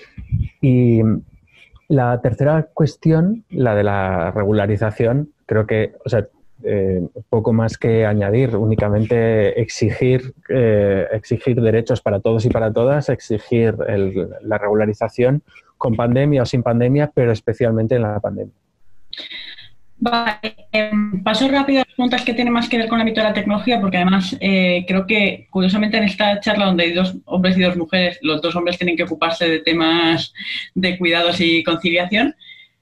Y la tercera cuestión, la de la regularización, creo que, poco más que añadir, únicamente exigir derechos para todos y para todas, exigir la regularización con pandemia o sin pandemia, pero especialmente en la pandemia. Vale, paso rápido a las preguntas que tienen más que ver con el ámbito de la tecnología, porque además creo que, curiosamente, en esta charla donde hay 2 hombres y 2 mujeres, los 2 hombres tienen que ocuparse de temas de cuidados y conciliación.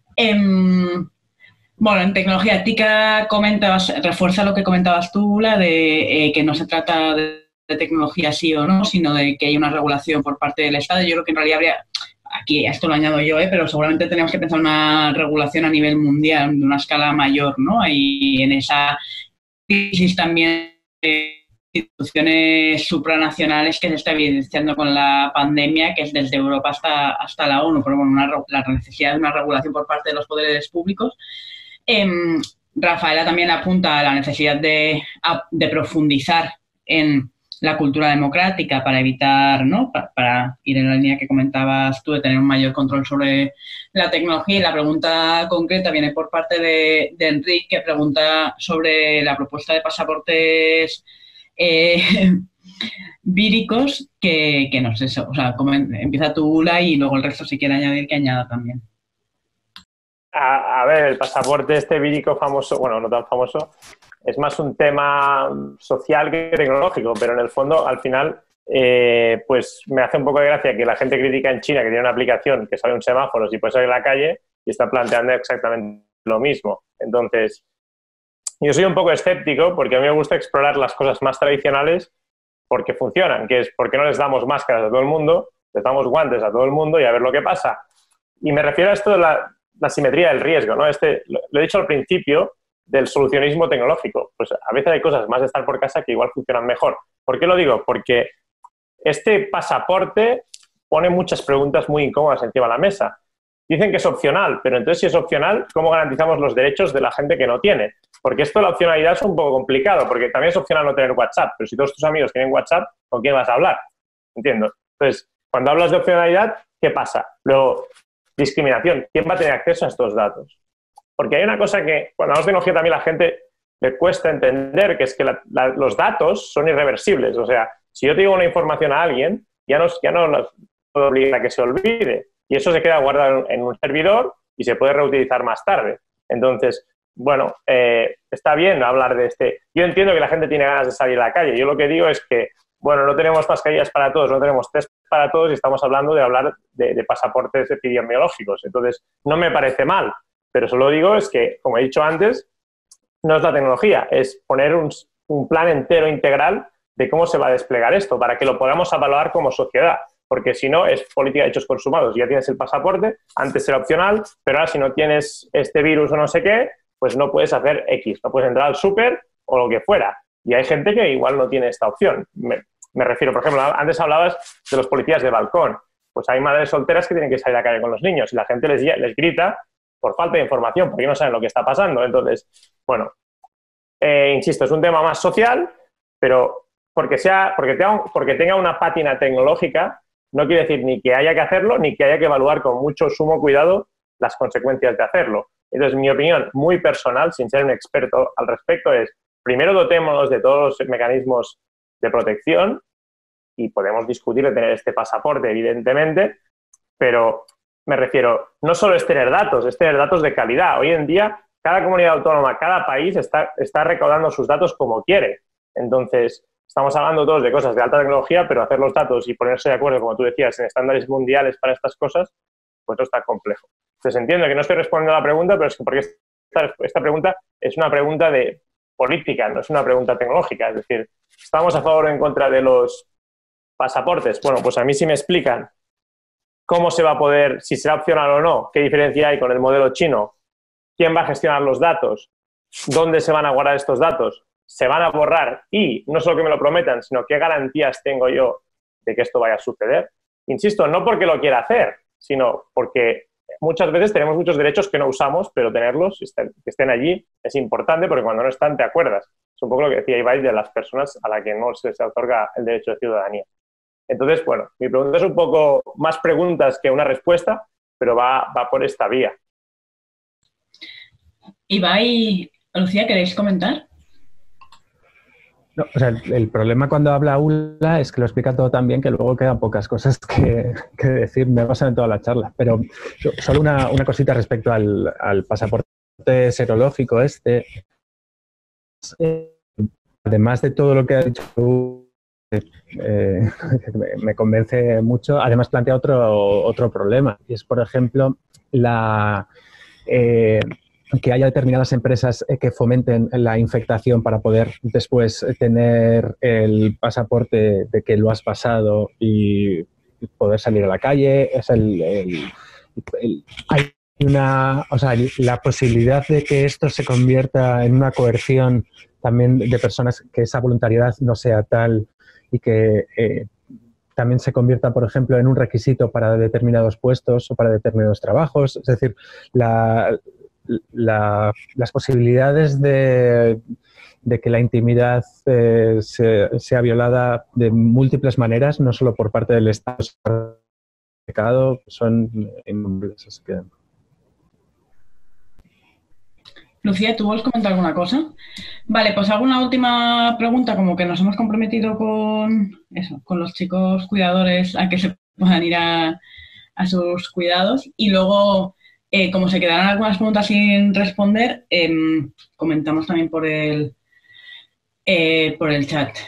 Bueno, en tecnología ética refuerza lo que comentabas tú, la de que no se trata de tecnología sí o no, sino de que hay una regulación por parte del Estado. Yo creo que en realidad habría... Aquí esto lo añado yo, pero seguramente tenemos que pensar una regulación a nivel mundial, de una escala mayor, ¿no? Y en esa crisis también de instituciones supranacionales que se está evidenciando con la pandemia, que es desde Europa hasta la ONU, pero bueno, la necesidad de una regulación por parte de los poderes públicos. Rafaela también apunta a la necesidad de profundizar en la cultura democrática para evitar, ¿no? Para ir en la línea que comentabas tú de tener un mayor control sobre la tecnología. Y la pregunta concreta viene por parte de Enrique, que pregunta sobre la propuesta de pasaportes víricos, que no sé eso. O sea, empieza tú, Ula, y luego el resto, si quiere añadir, que añada también. A ver, el pasaporte este vírico famoso, bueno, no tan famoso, es más un tema social que tecnológico, pero en el fondo, al final, pues me hace un poco de gracia que la gente critica en China que tiene una aplicación que sale un semáforo y puede salir a la calle y está planteando exactamente lo mismo. Entonces, yo soy un poco escéptico porque a mí me gusta explorar las cosas más tradicionales porque funcionan, que es por qué no les damos máscaras a todo el mundo, les damos guantes a todo el mundo y a ver lo que pasa. Y me refiero a esto de la simetría del riesgo, ¿no? Lo he dicho al principio del solucionismo tecnológico. Pues a veces hay cosas más de estar por casa que igual funcionan mejor. ¿Por qué lo digo? Porque este pasaporte pone muchas preguntas muy incómodas encima de la mesa. Dicen que es opcional, pero entonces si es opcional, ¿cómo garantizamos los derechos de la gente que no tiene? Porque esto de la opcionalidad es un poco complicado, porque también es opcional no tener WhatsApp, pero si todos tus amigos tienen WhatsApp, ¿con quién vas a hablar? Entiendo. Entonces, cuando hablas de opcionalidad, ¿qué pasa? Luego, discriminación. ¿Quién va a tener acceso a estos datos? Porque hay una cosa que, cuando hablamos de tecnología, también a la gente le cuesta entender, que es que los datos son irreversibles. O sea, si yo te digo una información a alguien, ya no los puedo obligar a que se olvide. Y eso se queda guardado en un servidor y se puede reutilizar más tarde. Entonces, bueno, está bien hablar de este. Yo entiendo que la gente tiene ganas de salir a la calle. Yo lo que digo es que, bueno, no tenemos mascarillas para todos, no tenemos test para todos y estamos hablando de hablar de pasaportes epidemiológicos. Entonces, no me parece mal, pero solo digo es que, como he dicho antes, no es la tecnología, es poner un plan entero integral de cómo se va a desplegar esto para que lo podamos evaluar como sociedad. Porque si no, es política de hechos consumados. Ya tienes el pasaporte, antes era opcional, pero ahora si no tienes este virus o no sé qué, pues no puedes hacer X, no puedes entrar al súper o lo que fuera. Y hay gente que igual no tiene esta opción. Me refiero, por ejemplo, antes hablabas de los policías de balcón. Pues hay madres solteras que tienen que salir a la calle con los niños y la gente les grita por falta de información, porque no saben lo que está pasando. Entonces, bueno, insisto, es un tema más social, pero porque tenga una pátina tecnológica, no quiere decir ni que haya que hacerlo, ni que haya que evaluar con mucho sumo cuidado las consecuencias de hacerlo. Entonces, mi opinión muy personal, sin ser un experto al respecto, es primero dotémonos de todos los mecanismos de protección y podemos discutir de tener este pasaporte, evidentemente, pero me refiero, no solo es tener datos de calidad. Hoy en día, cada comunidad autónoma, cada país está recaudando sus datos como quiere. Entonces, estamos hablando todos de cosas de alta tecnología, pero hacer los datos y ponerse de acuerdo, como tú decías, en estándares mundiales para estas cosas, pues no está complejo. Entonces entiendo que no estoy respondiendo a la pregunta, pero es que porque esta pregunta es una pregunta de política, no es una pregunta tecnológica. Es decir, ¿estamos a favor o en contra de los pasaportes? Bueno, pues a mí sí me explican cómo se va a poder, si será opcional o no, qué diferencia hay con el modelo chino, quién va a gestionar los datos, dónde se van a guardar estos datos, se van a borrar y no solo que me lo prometan, sino qué garantías tengo yo de que esto vaya a suceder. Insisto, no porque lo quiera hacer, sino porque muchas veces tenemos muchos derechos que no usamos, pero tenerlos, que estén allí, es importante porque cuando no están te acuerdas. Es un poco lo que decía Ibai de las personas a las que no se otorga el derecho de ciudadanía. Entonces, bueno, mi pregunta es un poco más preguntas que una respuesta, pero va por esta vía. Ibai, Lucía, ¿queréis comentar? No, o sea, el problema cuando habla Ula es que lo explica todo tan bien que luego quedan pocas cosas que decir. Me basan en toda la charla. Pero solo una cosita respecto al pasaporte serológico este. Además de todo lo que ha dicho, me convence mucho. Además plantea otro problema. Y es, por ejemplo, que haya determinadas empresas que fomenten la infectación para poder después tener el pasaporte de que lo has pasado y poder salir a la calle. Hay la posibilidad de que esto se convierta en una coerción también de personas, que esa voluntariedad no sea tal y que también se convierta, por ejemplo, en un requisito para determinados puestos o para determinados trabajos. Es decir, las posibilidades de que la intimidad sea violada de múltiples maneras, no solo por parte del Estado, sino por el pecado, son innumerables. Así que... Lucía, ¿tú vuelves a comentar alguna cosa? Vale, pues hago una última pregunta, como que nos hemos comprometido con los chicos cuidadores a que se puedan ir a sus cuidados, y luego Como se quedaron algunas preguntas sin responder, comentamos también por el chat.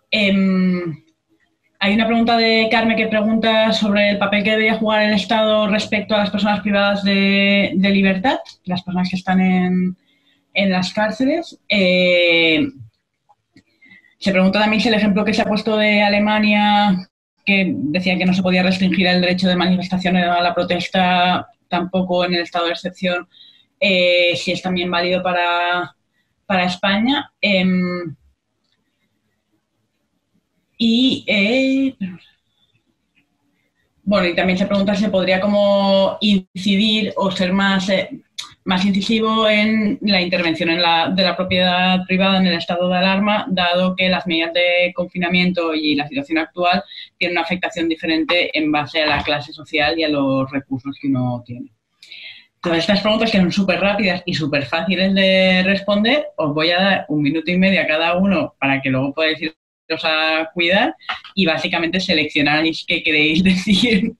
Hay una pregunta de Carmen que pregunta sobre el papel que debería jugar el Estado respecto a las personas privadas de libertad, las personas que están en las cárceles. Se pregunta también si el ejemplo que se ha puesto de Alemania, que decía que no se podía restringir el derecho de manifestación a la protesta tampoco en el estado de excepción, si es también válido para España. Bueno, y también se pregunta si se podría como incidir o ser más incisivo en la intervención de la propiedad privada en el estado de alarma, dado que las medidas de confinamiento y la situación actual tienen una afectación diferente en base a la clase social y a los recursos que uno tiene. Entonces, estas preguntas, que son súper rápidas y súper fáciles de responder, os voy a dar 1 minuto y medio a cada uno para que luego podáis iros a cuidar y básicamente seleccionáis qué queréis decir.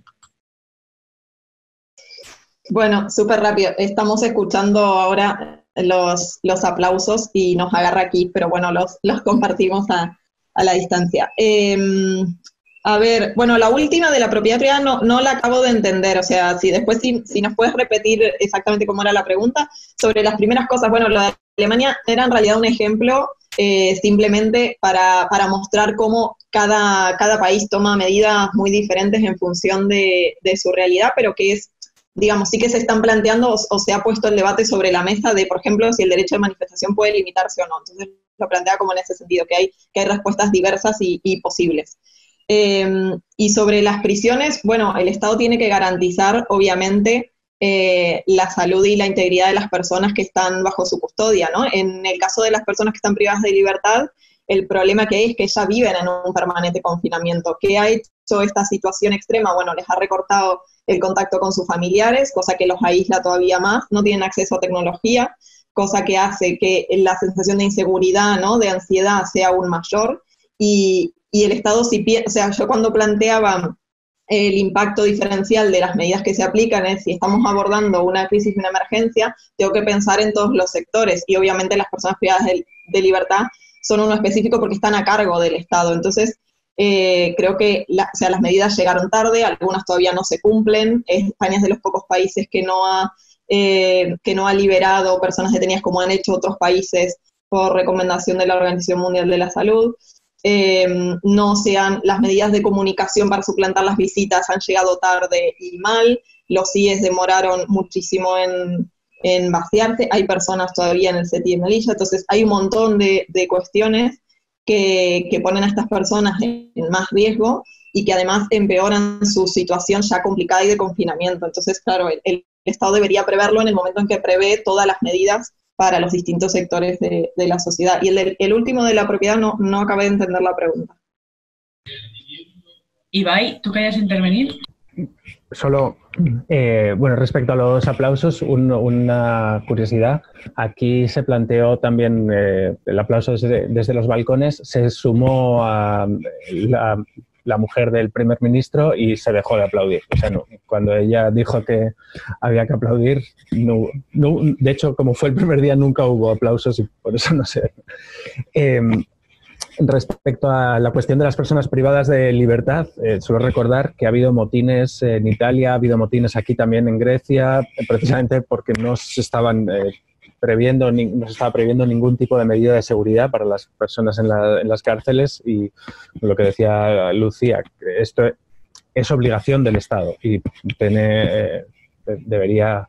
Bueno, súper rápido. Estamos escuchando ahora los aplausos y nos agarra aquí, pero bueno, los compartimos a la distancia. A ver, bueno, la última de la propiedad privada no la acabo de entender, o sea, si nos puedes repetir exactamente cómo era la pregunta. Sobre las primeras cosas, bueno, lo de Alemania era en realidad un ejemplo simplemente para mostrar cómo cada país toma medidas muy diferentes en función de su realidad, pero que es, digamos, sí que se están planteando o se ha puesto el debate sobre la mesa de, por ejemplo, si el derecho de manifestación puede limitarse o no. Entonces lo plantea como en ese sentido, que hay respuestas diversas y posibles. Y sobre las prisiones, bueno, el Estado tiene que garantizar, obviamente, la salud y la integridad de las personas que están bajo su custodia, ¿no? En el caso de las personas que están privadas de libertad, el problema que hay es que ya viven en un permanente confinamiento. ¿Qué ha hecho esta situación extrema? Bueno, les ha recortado el contacto con sus familiares, cosa que los aísla todavía más, no tienen acceso a tecnología, cosa que hace que la sensación de inseguridad, ¿no?, de ansiedad sea aún mayor, y el Estado, o sea, yo cuando planteaba el impacto diferencial de las medidas que se aplican es, si estamos abordando una crisis y una emergencia, tengo que pensar en todos los sectores, y obviamente las personas privadas de libertad son uno específico porque están a cargo del Estado. Entonces, creo que o sea, las medidas llegaron tarde, algunas todavía no se cumplen. España es de los pocos países que no ha liberado personas detenidas como han hecho otros países por recomendación de la Organización Mundial de la Salud. Las medidas de comunicación para suplantar las visitas han llegado tarde y mal, los CIES demoraron muchísimo en vaciarse, hay personas todavía en el CETI y en Melilla, entonces hay un montón de cuestiones que ponen a estas personas en más riesgo y que además empeoran su situación ya complicada y de confinamiento. Entonces, claro, el Estado debería preverlo en el momento en que prevé todas las medidas para los distintos sectores de la sociedad. Y el último de la propiedad no acabé de entender la pregunta. Ibai, ¿tú querías intervenir? Solo, bueno, respecto a los aplausos, una curiosidad. Aquí se planteó también el aplauso desde los balcones, se sumó a la mujer del primer ministro y se dejó de aplaudir. O sea, no, cuando ella dijo que había que aplaudir, no, de hecho, como fue el primer día, nunca hubo aplausos y por eso no sé. Respecto a la cuestión de las personas privadas de libertad, suelo recordar que ha habido motines en Italia, ha habido motines aquí también en Grecia, precisamente porque no se estaban no se estaba previendo ningún tipo de medida de seguridad para las personas en las cárceles, y lo que decía Lucía, esto es obligación del Estado y debería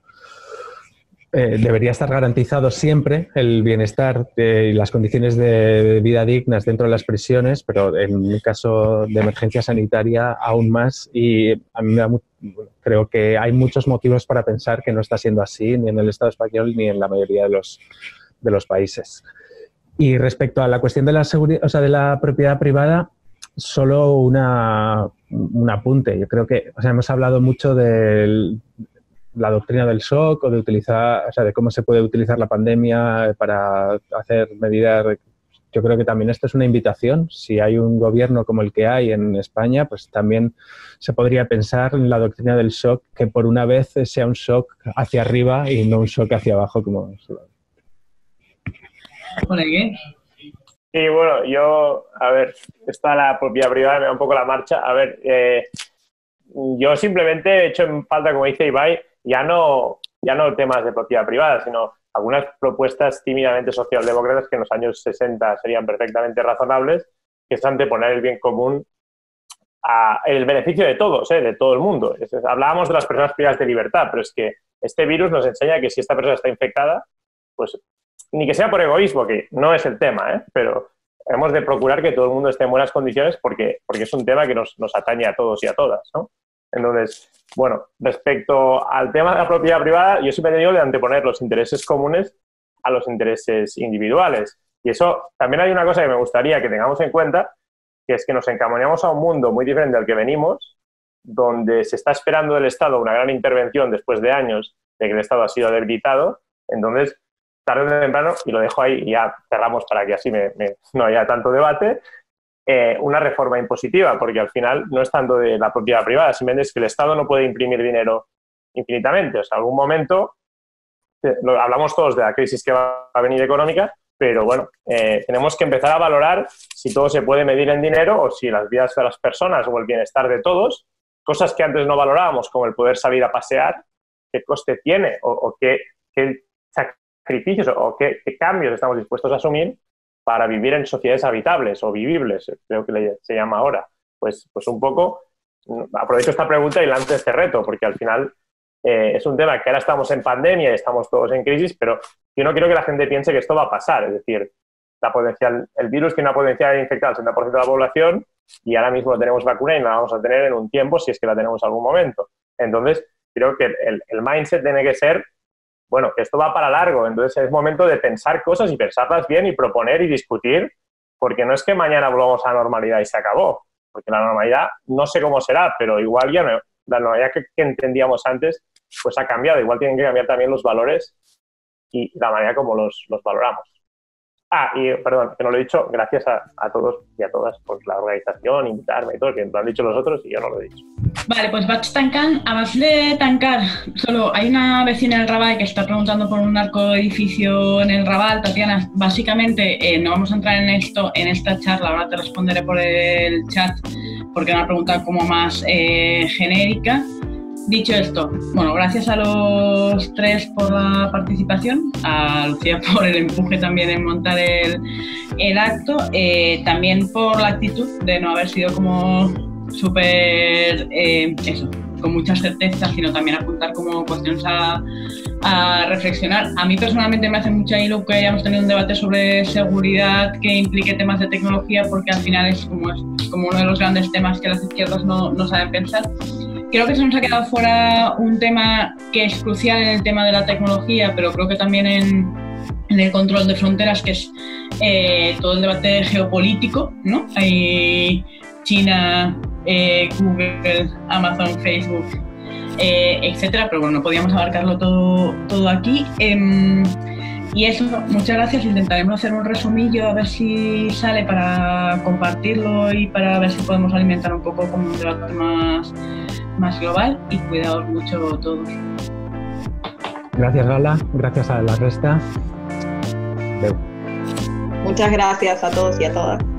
estar garantizado siempre el bienestar y las condiciones de vida dignas dentro de las prisiones, pero en el caso de emergencia sanitaria aún más, y a mí creo que hay muchos motivos para pensar que no está siendo así ni en el Estado español ni en la mayoría de los países. Y respecto a la cuestión de la seguridad, o sea, de la propiedad privada, solo un apunte. Yo creo que, o sea, hemos hablado mucho de la doctrina del shock o de utilizar, o sea, de cómo se puede utilizar la pandemia para hacer medidas yo creo que también esto es una invitación. Si hay un gobierno como el que hay en España, pues también se podría pensar en la doctrina del shock, que por una vez sea un shock hacia arriba y no un shock hacia abajo como... ¿Por qué? Y bueno, yo, a ver, está la propiedad privada, me da un poco la marcha. A ver, yo simplemente he hecho en falta, como dice Ibai, ya no temas de propiedad privada, sino algunas propuestas tímidamente socialdemócratas que en los años 60 serían perfectamente razonables, que es anteponer el bien común a el beneficio de todos, de todo el mundo. Hablábamos de las personas privadas de libertad, pero es que este virus nos enseña que si esta persona está infectada, pues ni que sea por egoísmo, que no es el tema, pero hemos de procurar que todo el mundo esté en buenas condiciones porque es un tema que nos atañe a todos y a todas, ¿no? Entonces, bueno, respecto al tema de la propiedad privada, yo siempre he tenido de anteponer los intereses comunes a los intereses individuales. Y eso, también hay una cosa que me gustaría que tengamos en cuenta, que es que nos encaminamos a un mundo muy diferente al que venimos, donde se está esperando del Estado una gran intervención después de años de que el Estado ha sido debilitado. Entonces, tarde o temprano, y lo dejo ahí y ya cerramos para que así no haya tanto debate, una reforma impositiva, porque al final no es tanto de la propiedad privada, simplemente es que el Estado no puede imprimir dinero infinitamente. O sea, en algún momento, hablamos todos de la crisis que va a venir económica, pero bueno, tenemos que empezar a valorar si todo se puede medir en dinero o si las vidas de las personas o el bienestar de todos, cosas que antes no valorábamos, como el poder salir a pasear, qué coste tiene o qué sacrificios o qué cambios estamos dispuestos a asumir para vivir en sociedades habitables o vivibles, creo que se llama ahora. Pues un poco, aprovecho esta pregunta y lanzo este reto, porque al final es un tema que ahora estamos en pandemia y estamos todos en crisis, pero yo no quiero que la gente piense que esto va a pasar. Es decir, el virus tiene una potencialidad de infectar al 60% de la población y ahora mismo no tenemos vacuna y no la vamos a tener en un tiempo si es que la tenemos en algún momento. Entonces, creo que el mindset tiene que ser, bueno, que esto va para largo, entonces es momento de pensar cosas y pensarlas bien y proponer y discutir, porque no es que mañana volvamos a la normalidad y se acabó, porque la normalidad no sé cómo será, pero igual ya no, la normalidad que entendíamos antes pues ha cambiado, igual tienen que cambiar también los valores y la manera como los valoramos. Y perdón, que no lo he dicho, gracias a todos y a todas por la organitzación, invitarme y todo, que lo han dicho los otros y yo no lo he dicho. Vale, pues vaig tancant. Abans de tancar, solo hay una vecina del Raval que está preguntando por un narcoedificio en el Raval. Tatiana, básicamente no vamos a entrar en esta charla, ahora te responderé por el chat, porque es una pregunta como más genérica. Dicho esto, bueno, gracias a los tres por la participación, a Lucía por el empuje también en montar el acto, también por la actitud de no haber sido como súper, con muchas certezas, sino también apuntar como cuestiones a reflexionar. A mí personalmente me hace mucha ilusión que hayamos tenido un debate sobre seguridad que implique temas de tecnología, porque al final es como uno de los grandes temas que las izquierdas no saben pensar. Creo que se nos ha quedado fuera un tema que es crucial en el tema de la tecnología, pero creo que también en el control de fronteras, que es todo el debate geopolítico, ¿no? Hay China, Google, Amazon, Facebook, etcétera, pero bueno, no podíamos abarcarlo todo aquí. Y eso, muchas gracias. Intentaremos hacer un resumillo a ver si sale para compartirlo y para ver si podemos alimentar un poco como un debate más global, y cuidaos mucho todos. Gracias, Gala. Gracias a la resta. Muchas gracias a todos y a todas.